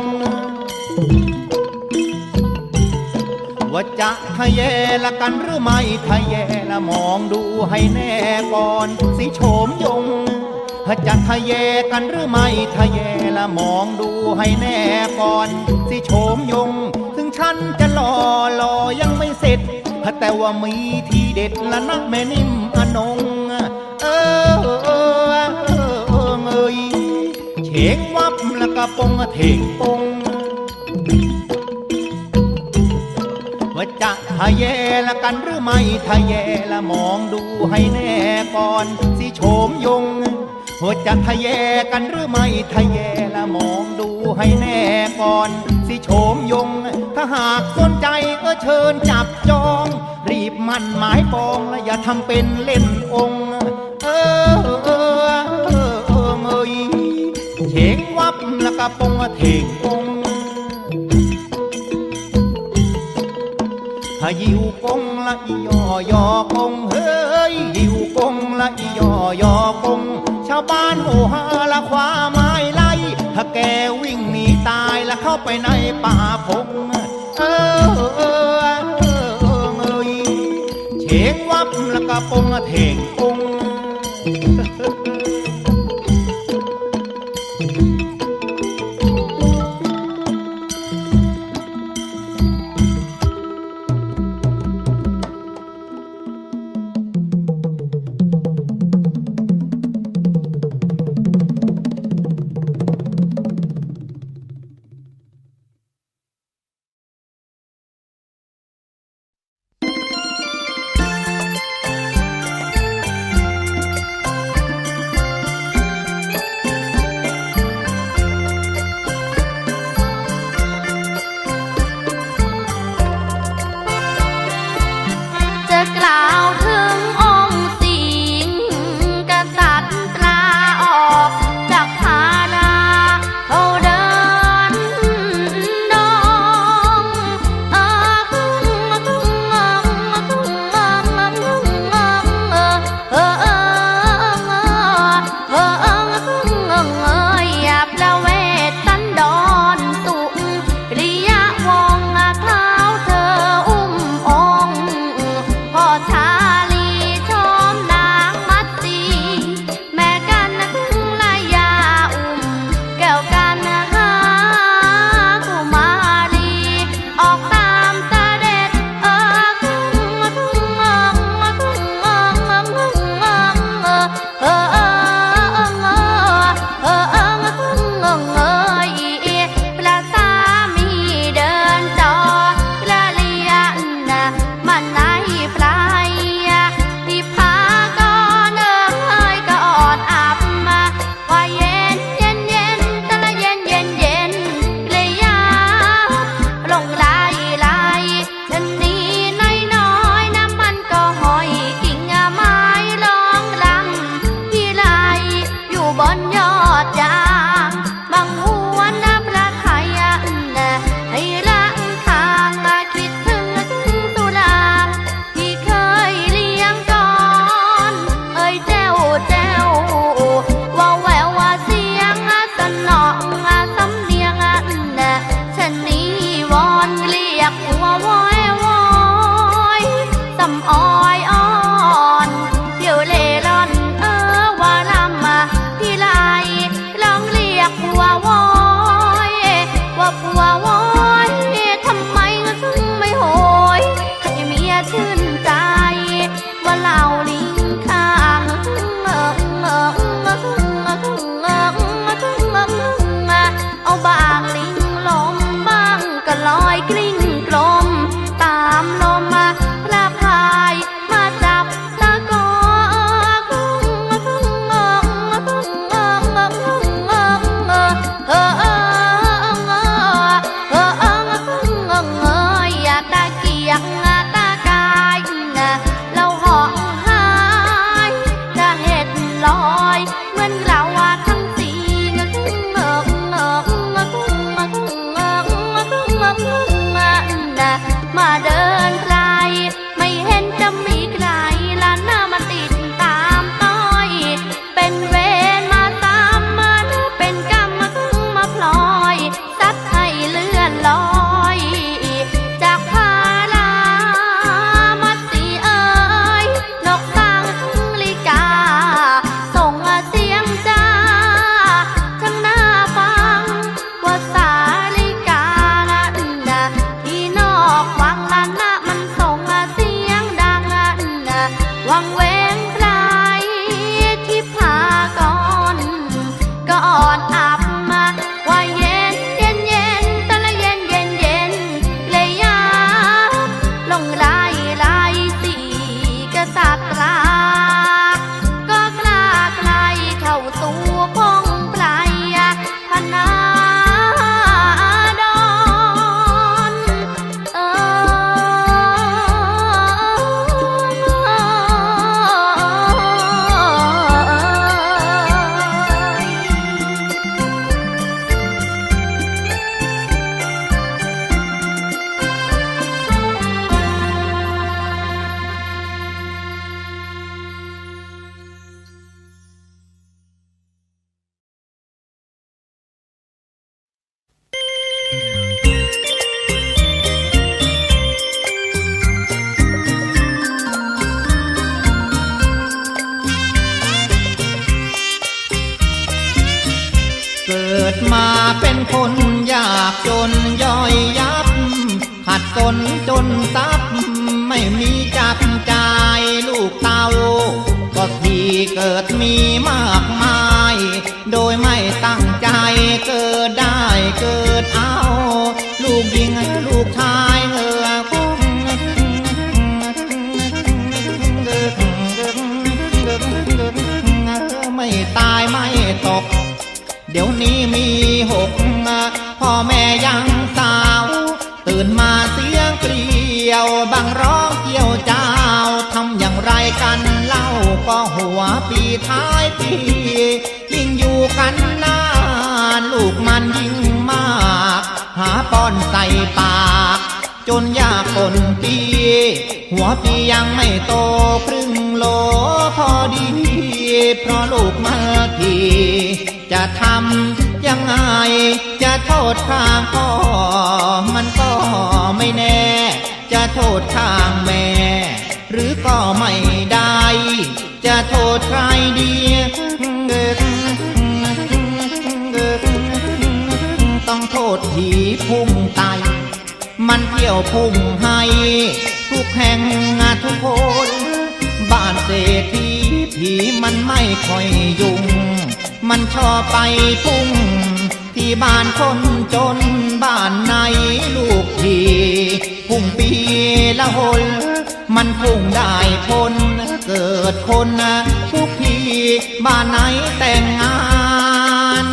ว่าจะทะแยละกันหรือไม่ทะแยละมองดูให้แน่ก่อนสิโฉมยงจะทะแยกันหรือไม่ทะแยละมองดูให้แน่ก่อนสิโฉมยงถึงฉันจะหล่อหล่อยังไม่เสร็จแต่ว่ามีทีเด็ดละนักแม่นิ่มอนงเออเออเออเออเอ้ยเฉงวับแล้วก็ปงเถ่งปงว่าจะทะแยละกันหรือไม่ทะแยละมองดูให้แน่ก่อนสิโฉมยงว่าจะทะแยกันหรือไม่ทะแยละมองดูให้แน่ก่อนสิโฉมยงถ้าหากสนใจก็เชิญจับจองรีบมั่นหมายปองและอย่าทำเป็นเล่นองค์เออเออเออเออเอ้ยเฉงวับแล้วก็ปงเถ่งปงหิวกงละอียอยอกงเฮ้ยหิวกงละอียอยอกงชาวบ้านโหฮาละคว้าไม้ไล่ถ้าแกวิ่งหนีตายละเข้าไปในป่าพงเออเออเออเออเอ้ยเฉงวับละกะปงเถ่งปงเกิดมาเป็นคนยากจนย่อยยับขัดสนจนทรัพย์ไม่มีจับจ่ายลูกเต้าก็ที่เกิดมีมากมายโดยไม่ตั้งใจเกิดได้เกิดเอาลูกหญิงลูกชายเออไม่ตายไม่ตกเดี๋ยวนี้มีหกพ่อแม่ยังสาวตื่นมาเสียงเกลียวบางร้องเกี่ยวเจ้าทำอย่างไรกันเล่าก็หัวปีท้ายปียิ่งอยู่กันนานลูกมันยิ่งมากหาป้อนใส่ปากจนยากคนปีหัวปียังไม่โตครึ่งโลพอดีเพราะลูกมาทีจะทำยังไงจะโทษข้างพ่อมันก็ไม่แน่จะโทษข้างแม่หรือก็ไม่ได้จะโทษใครดีต้องโทษผีพุ่งไตมันเที่ยวพุ่งให้ทุกแห่งทุกคนบ้านเศรษฐีผีมันไม่ค่อยยุ่งมันชอบไปพุ่งที่บ้านคนจนบ้านไหนลูกผีพุ่งปีละหนมันพุ่งได้คนเกิดคนทุกทีบ้านไหนแต่งงาน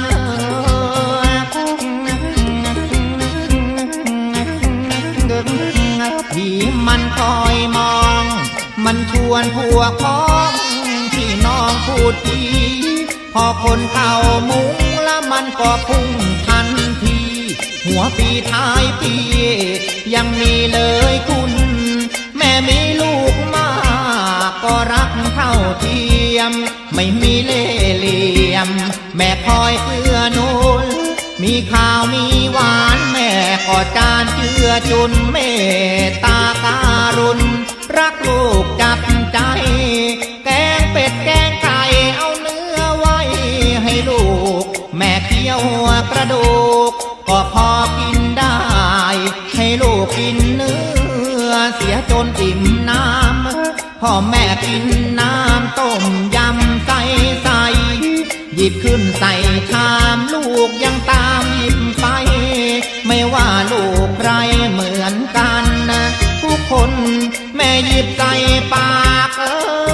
ผีมันคอยมองมันชวนพวกพ้องพี่น้องพูดทีพอคนเข้ามุ้งแล้วมันก็พุ่งทันทีหัวปีท้ายปียังมีเลยคุณแม่มีลูกมากก็รักเท่าเทียมไม่มีเล่ห์เหลี่ยมแม่คอยเอื้อนุนมีข้าวมีหวานแม่ก็จานเชื่อจุนเมตตาการุณรักลูกจับใจแกงเป็ดแกงไก่เอาเนื้อไว้ให้ลูกแม่เคี้ยวกระดูกก็พอกินได้ให้ลูกกินเนื้อเสียจนอิ่มน้ำพ่อแม่กินน้ำต้มยำใส่ใส่หยิบขึ้นใส่ชามลูกยังตามหยิบไปไม่ว่าลูกใครเหมือนกันทุกคนแม่หยิบใส่ปากเอ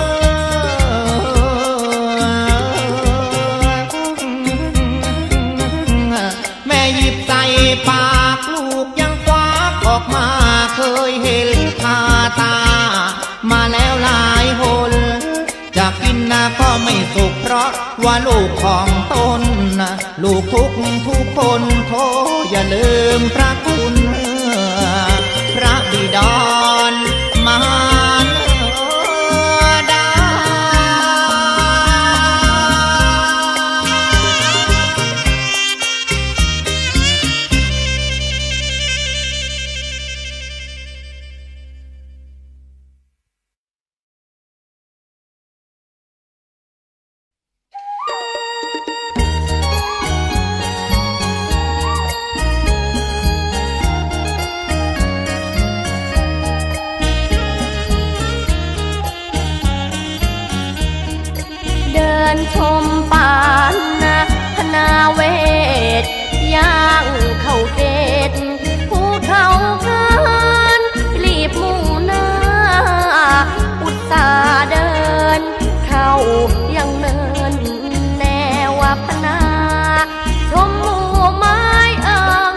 อแม่หยิบใส่ปากลูกยังควักออกมาเคยเห็นคาตามาแล้วหลายหนจะกินนะก็ไม่สุขเพราะว่าลูกของตนลูกทุกทุกคนโทอย่าลืมพระคุณพระบิดรมารดาชมปานนะพนาเวทย่างเข้าเกตภูเขาเกินรีบมุ่งหน้าอุตสาห์เดินเข้ายังเนินแนวพนาชมหมู่ไม้เอิง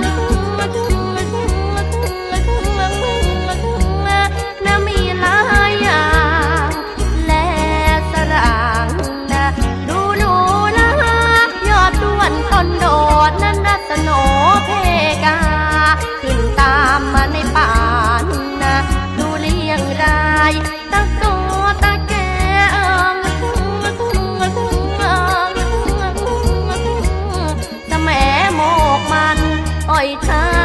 น่ามีหลายอย่างและสร่างต้นโดดนั้นรัตโนเพกาขึ้นตามมาในป่านนะดูเลี้ยงรายตั้งตัวตะแกเอิงจะแม่โมกมันอ้อยชา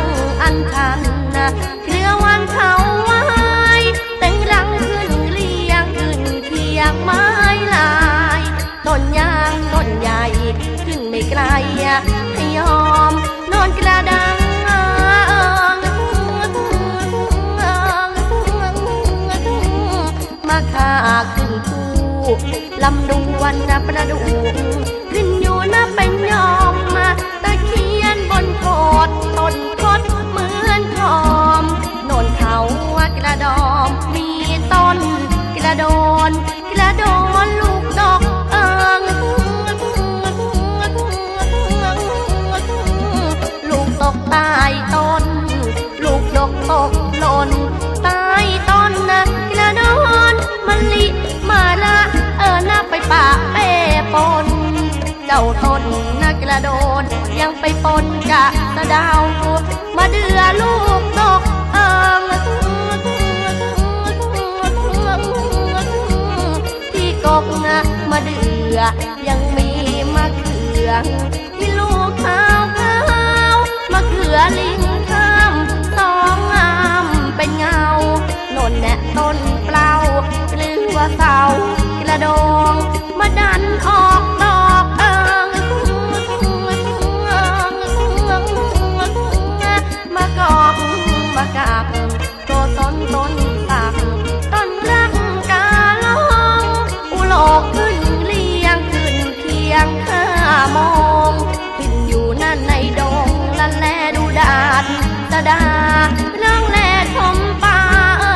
ชันเครือวันเขาไว้แต่งรังขึ้นเรียงขึ้นเคียงไม้ลายต้นยางต้นใหญ่ขึ้นไม่ไกลให้ยอมนอนกระดังมาขาขึ้นคู่ลำดวนนับประดูขึ้นอยู่นับเป็นยอมมาตะเคียนบนโคดต้นคดเหมือนทอมโนนเขากระดอมมีต้นกระโดนกระโดนลูกดอกเอิงลูกตกใต้ต้นลูกดอกตกหล่นใต้ต้นนะกระโดนมะลิมาละเออนับไปปะเป้ปนเจ้าต้นนักกระโดนยังไปปนกะสะดาวมาเดือลูกดอกเอิงที่กกมาเดือยังมีมะเขือที่ลูกขาวขาวมะเขือลิงข้ามสองงามเป็นเงาโนนแน่ต้นเปล่าหรือว่าเสากระโดงมาดันออกดอกเอิงมากอกมากาบโตต้นต้นสักต้นรักกาลองอุโลกขึ้นเรียงขึ้นเคียงข้ามองขึ้นอยู่นั่นในดงละแลดูดาดตะดาร้องแลชมป่า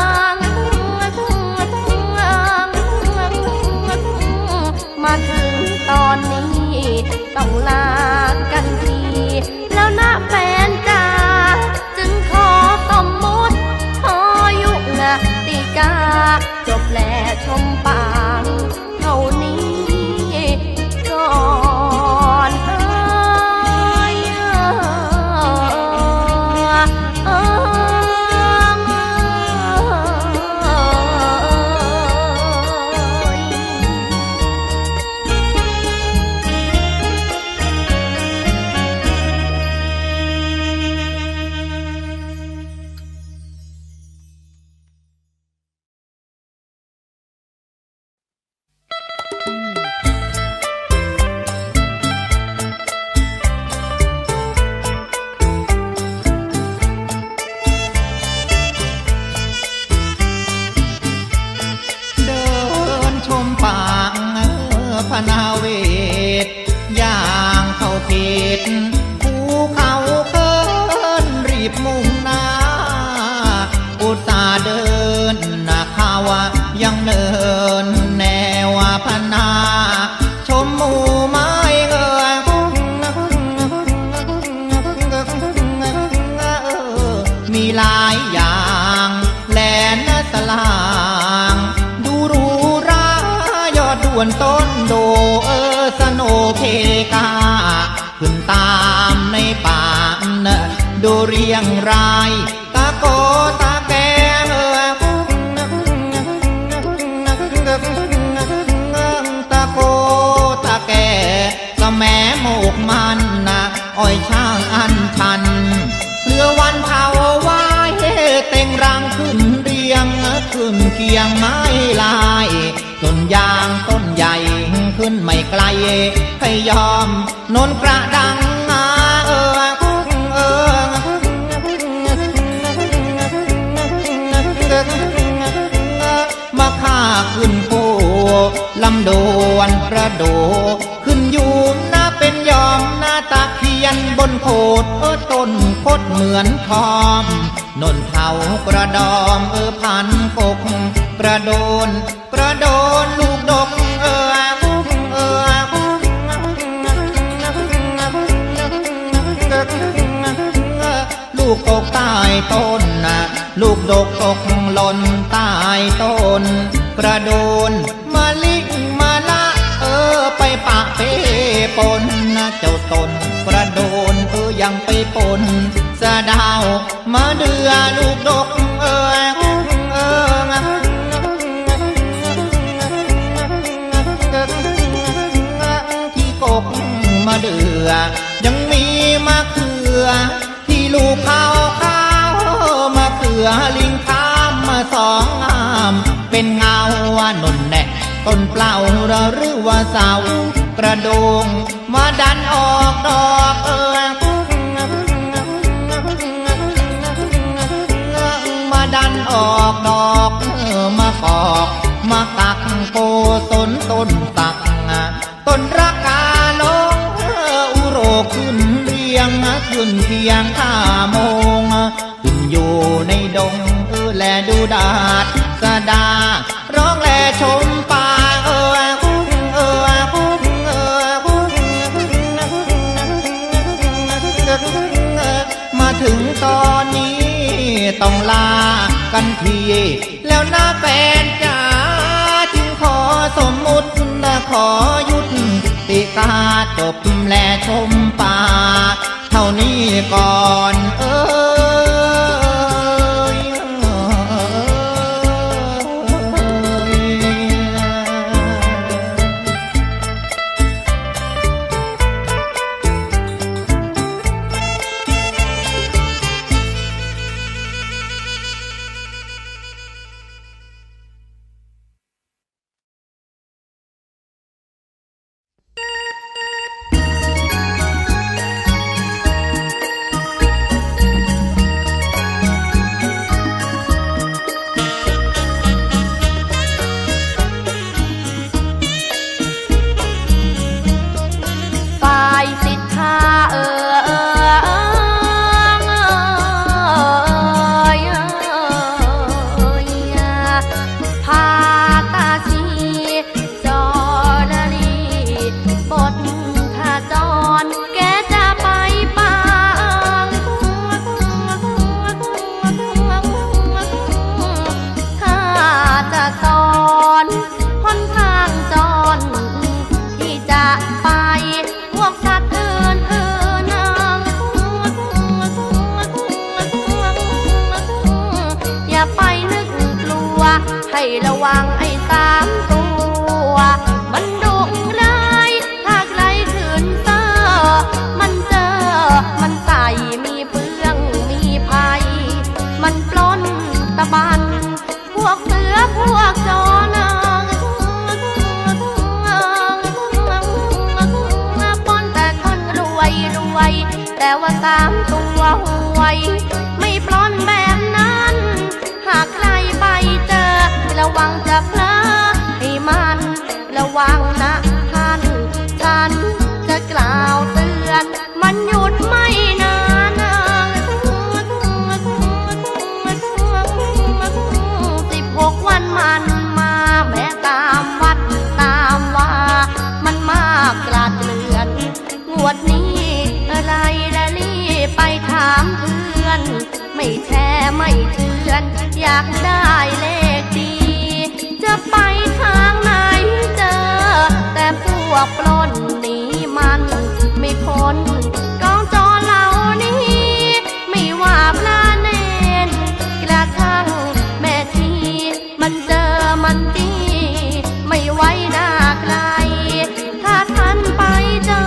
มาถึงตอนนี้ต้องลากันทีแล้วนะแฟนจ้าจึงขอสมมุติขอยุกติกาจบแลชมป่าเท่านี้ก่อนเอ้ยเอ้พนาเวทย่างเข้าเขตภูเขาเคินรีบมุ่งหน้าอุตส่าห์เดินนาขาวยังเนินแนวพนาชมหมู่ไม้เงยมีหลายอย่างแลนสลางดูรูรายอดด่วนต้นโดเออสโนเพกาขึ้นตามในป่าดูเรียงรายตาโกตาแกเออตาโกตาแกก็แม้โมกมันนะอ้อยช่างอันชันเรือวันเผาไว้เต็งรังขึ้นเรียงขึ้นเคียงไม้ลายต้นยางต้นใหญ่ขึ้นไม่ไกลให้ยอมนนกระดังมาเออเออมาข้าขึ้นโพลำโดวนประโดขึ้นอยู่หน้าเป็นยอมหน้าตะเคียนบนโคดเออต้นคดเหมือนทอมนนเทากระดอมเออพันกกกระโดนกระโดนลูกดกเออเออลูกตกใต้ต้นนะลูกดกตกหล่นใต้ต้นกระโดนมาลิกมาละเออไปปะเปปนนะเจ้าต้นกระโดนเออยังไปปนสะดาวมาเดือลูกดกเออเออที่กกมาเดือยังมีมะเขือที่ลูกขาวขาวลิงข้ามมาสองงามเป็นเงาว่าหนุนแน่ต้นเปล่าหรือว่าเสากระโดงมาดันออกดอกเออมาดันออกดอกเออมาปอกมาตักโกศลต้นตักต้นรักกาลงอุโรขึ้นเรียงขึ้นเพียงข้าโมงขึ้นอยู่ในดงเออแลดูดาดสะดาร้องแลชมป่าเออเออเออมาถึงตอนนี้ต้องลากันทีแล้วนะแฟนจ๋าจึงขอสมมุติขอยุติกาจบแลชมป่าเท่านี้ก่อนเอ้ยระวังไอ้สามตัวมันดุร้ายถ้าใครขืนเตอมันเจอมันใส่มีเปลืองมีภัยมันปล้นตะบันพวกเสือพวกโจรปล้นแต่คนรวยรวยแต่ว่าสามตัวห่วยไม่ปล้นแบบนั้นหากใครไปเจอระวังจะพลาดให้มันระวังนะท่านฉันจะกล่าวเตือนมันหยุดไม่นานสิบหกวันมันมาแม้ตามวัดตามว่ามันมากกลาดเกลื่อนงวดนี้อะไรละรีบไปถามเพื่อนไม่แช่ไม่เถื่อนอยากได้เลขดีจะไปทางไหนเจอแต่พวกปล้นนี้มันไม่พ้นกองโจรเหล่านี้ไม่ว่าพระเนรกระทั่งแม่ชีมันเจอมันดีไม่ไว้หน้าใครถ้าท่านไปเจอ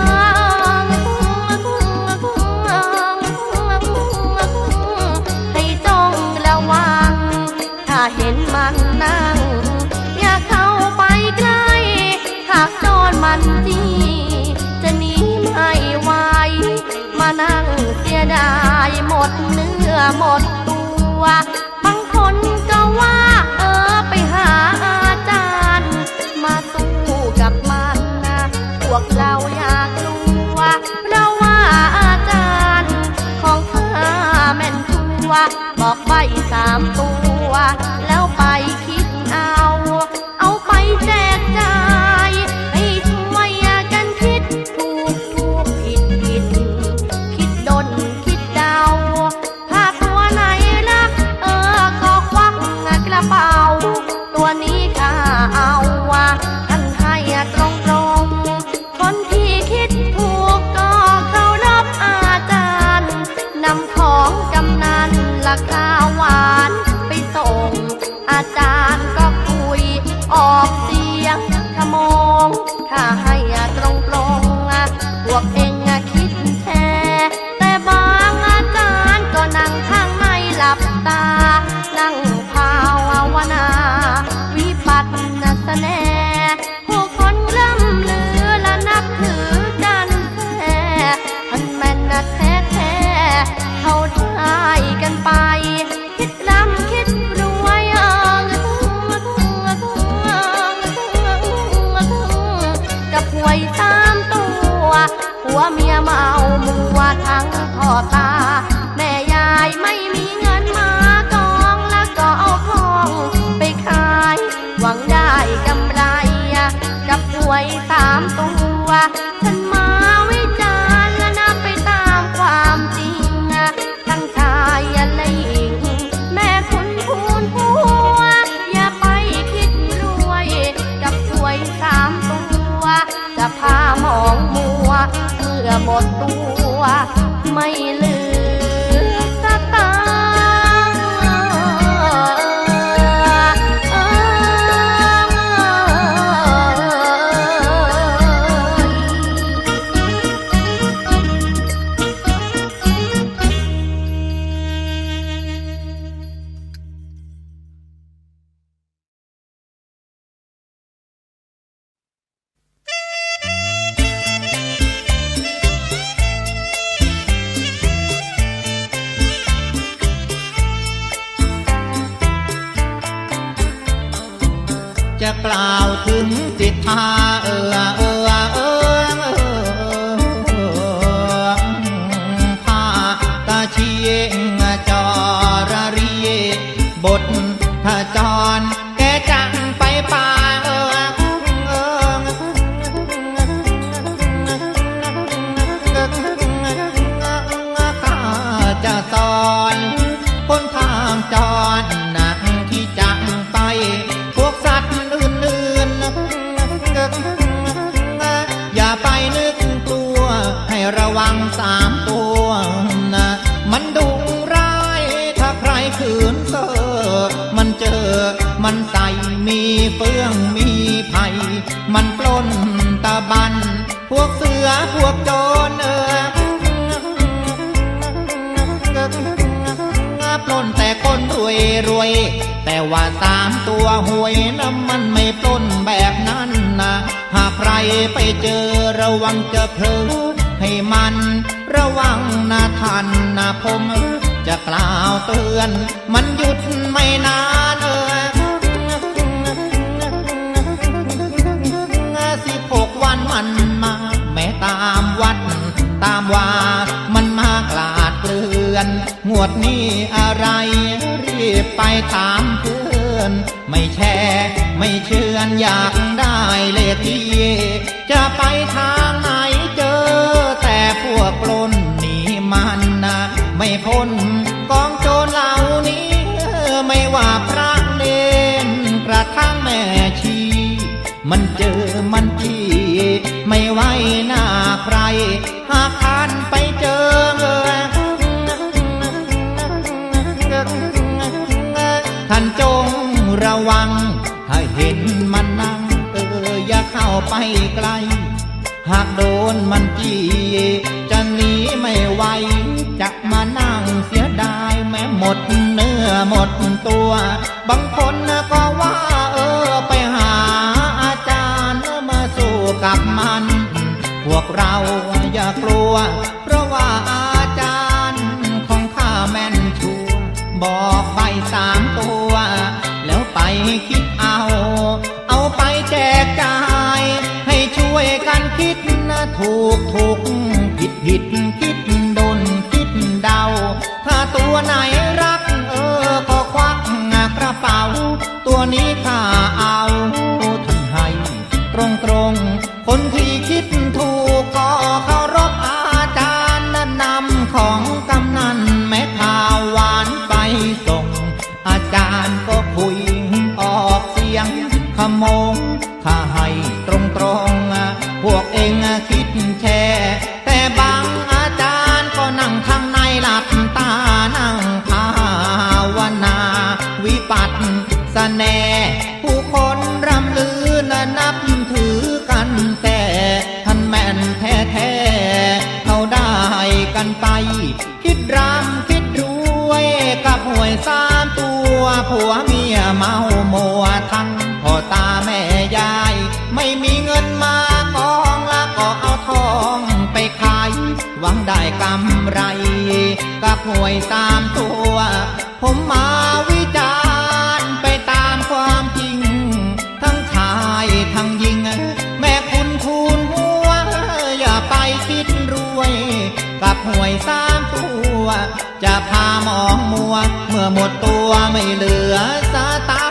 ให้จงระวังถ้าเห็นมันนั่งอย่าเข้าไปใกล้หากโจรมันจีจะหนีไม่ไหวมานั่งเสียดายหมดเนื้อหมดตัวบางคนก็ว่าเออไปหาอาจารย์มาสู้กับมันนะพวกเราอยากรู้ว่าเราว่าอาจารย์ของข้าแม่นตัวบอกใบสามตัวแล้วไปคิดเอาเอาไปแจกจ่ายให้ช่วยกันคิดถูกถูกผิดผิดคิดดนคิดเดาถ้าตัวไหนล่ะเออก็ควักกระเป๋าตัวนี้ข้าเอาว่าท่านให้ตรงตรงคนที่คิดถูกก็เคารพอาจารย์นำของกำนันราคาหวานไปส่งกันไปคิดรำคิดรวยกับหวยสามตัวผัวเมียเมามัวทั้งพ่อตาแม่ยายไม่มีเงินมากองแล้วก็เอาของไปขายหวังได้กำไรกับหวยสามตัวฉันมาวิจารณ์และนับไปตามความจริงทั้งชายและหญิงแม่คุณพูนผัวอย่าไปคิดรวยกับหวยสามตัวจะพามองมัวเมื่อหมดตัวไม่เหลือสตางค์จะกล่าวถึงสิทธาเออเออเออพาตาเชียงจอระรีบทถ้าจรแกจังไปป่าเออข้าจะสอนคนทางจรนักที่จังไปพวกสัตว์อื่นๆอย่าไปนึกกลัวให้ระวังสามตัวนะมันดุร้ายถ้าใครขืนเซ่อมันเจอมันใส่มีเฟื่องมีไผ่มันปล้นตะบันพวกเสือพวกโจรเออปล้นแต่คนรวยรวยแต่ว่าสามตัวหวยน้ำมันไม่ปล้นแบบนั้นนะหากใครไปเจอระวังจะเพลิดให้มันระวังนะท่านนะผมจะกล่าวเตือนมันหยุดไม่นานเออสิบหกวันมันมาแม้ตามวัดตามว่ามันมากลาดเกลื่อนงวดนี้อะไรรีบไปถามเพื่อนไม่แช่ไม่เชื่อนอยากได้เลขที่จะไปทางไหนเจอแต่พวกปล้นนี่มันนะไม่พ้นกองโจรเหล่านี้ไม่ว่าพระเนรกระทั่งแม่ชีมันเจอมันจี้ไม่ไว้หน้าใครหากท่านไปเจอท่านจงระวังถ้าเห็นมันนั่งเอออย่าเข้าไปไกลหากโดนมันจี้จะหนีไม่ไหวจะมานั่งเสียดายแม้หมดเนื้อหมดตัวบางคนก็ว่าเออไปหาอาจารย์มาสู้กับมันพวกเราอย่ากลัวเพราะว่าอาจารย์ของข้าแม่นชัวร์บอกใบสามตัวแล้วไปคิดเอาเอาไปแจกจ่ายให้ช่วยกันคิดนะถูกถูกผิดผิดคิดโดนคิดเดาถ้าตัวไหนรักเออก็ควักกระเป๋าตัวนี้ข้าเอาท่านให้ตรงตรงคนที่คิดถูกก็เคารพอาจารย์นำของกำนันแม่ข่าวหวานไปส่งอาจารย์ก็คุยออกเสียงขโมงข้าให้ตรงตรงพวกเองคิดแช่แต่บางอาจารย์ก็นั่งข้างในหลับตานั่งภาวนาวิปัสสนาผู้คนรำลือและนับถือกันแต่ท่านแม่นแท้แท้เขาได้กันไปคิดรำคิดรวยกับหวยสามตัวผัวเมียเมามัวทั้งพ่อตาแม่ยายไม่มีเงินมากองแล้วก็เอาทองไปขายหวังได้กำไรกับหวยสามตัวผมมาวิจารณ์ไปตามความจริงทั้งชายทั้งหญิงแม่คุณคูณหัวอย่าไปคิดรวยกับหวยสามตัวจะพามองมัวเมื่อหมดตัวไม่เหลือสตางค์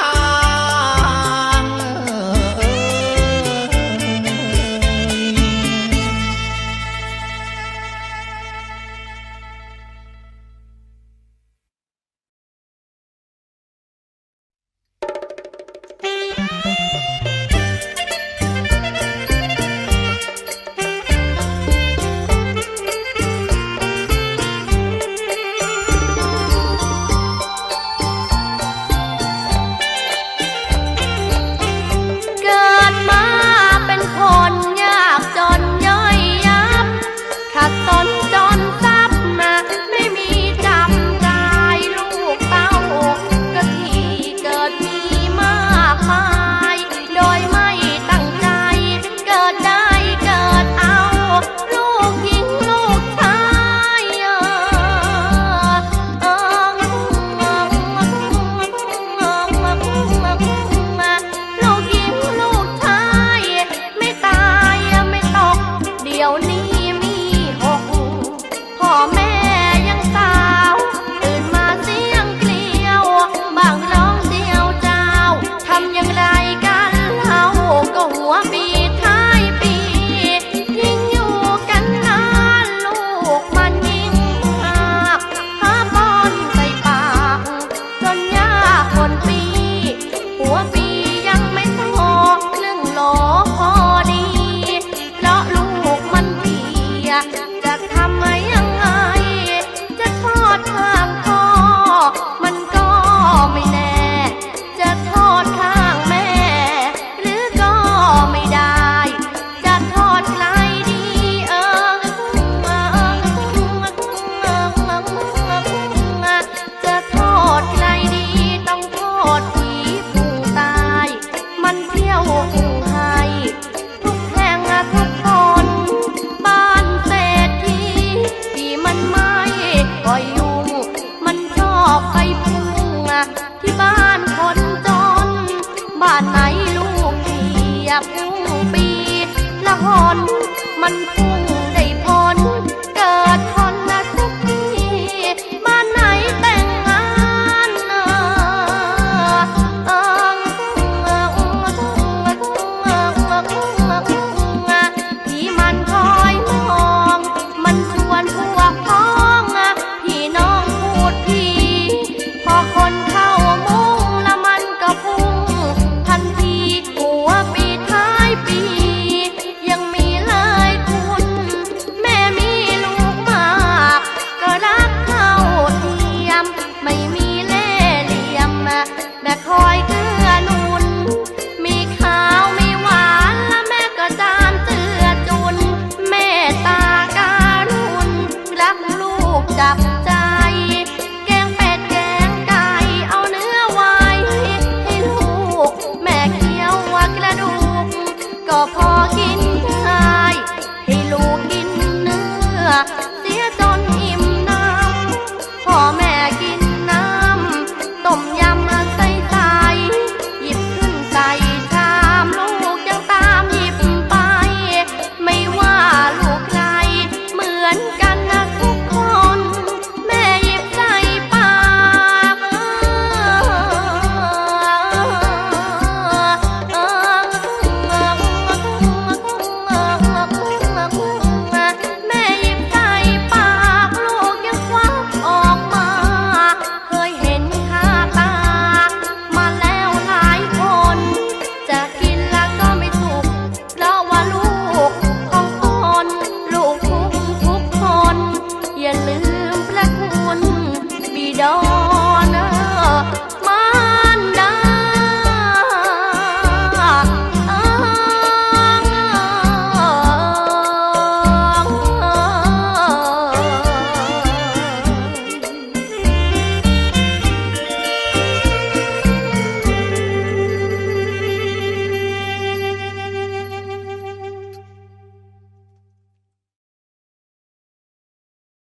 ที่บ้านคนจนบ้านไหนลูกเปียกพุ่งปีละหนมันพุ่ง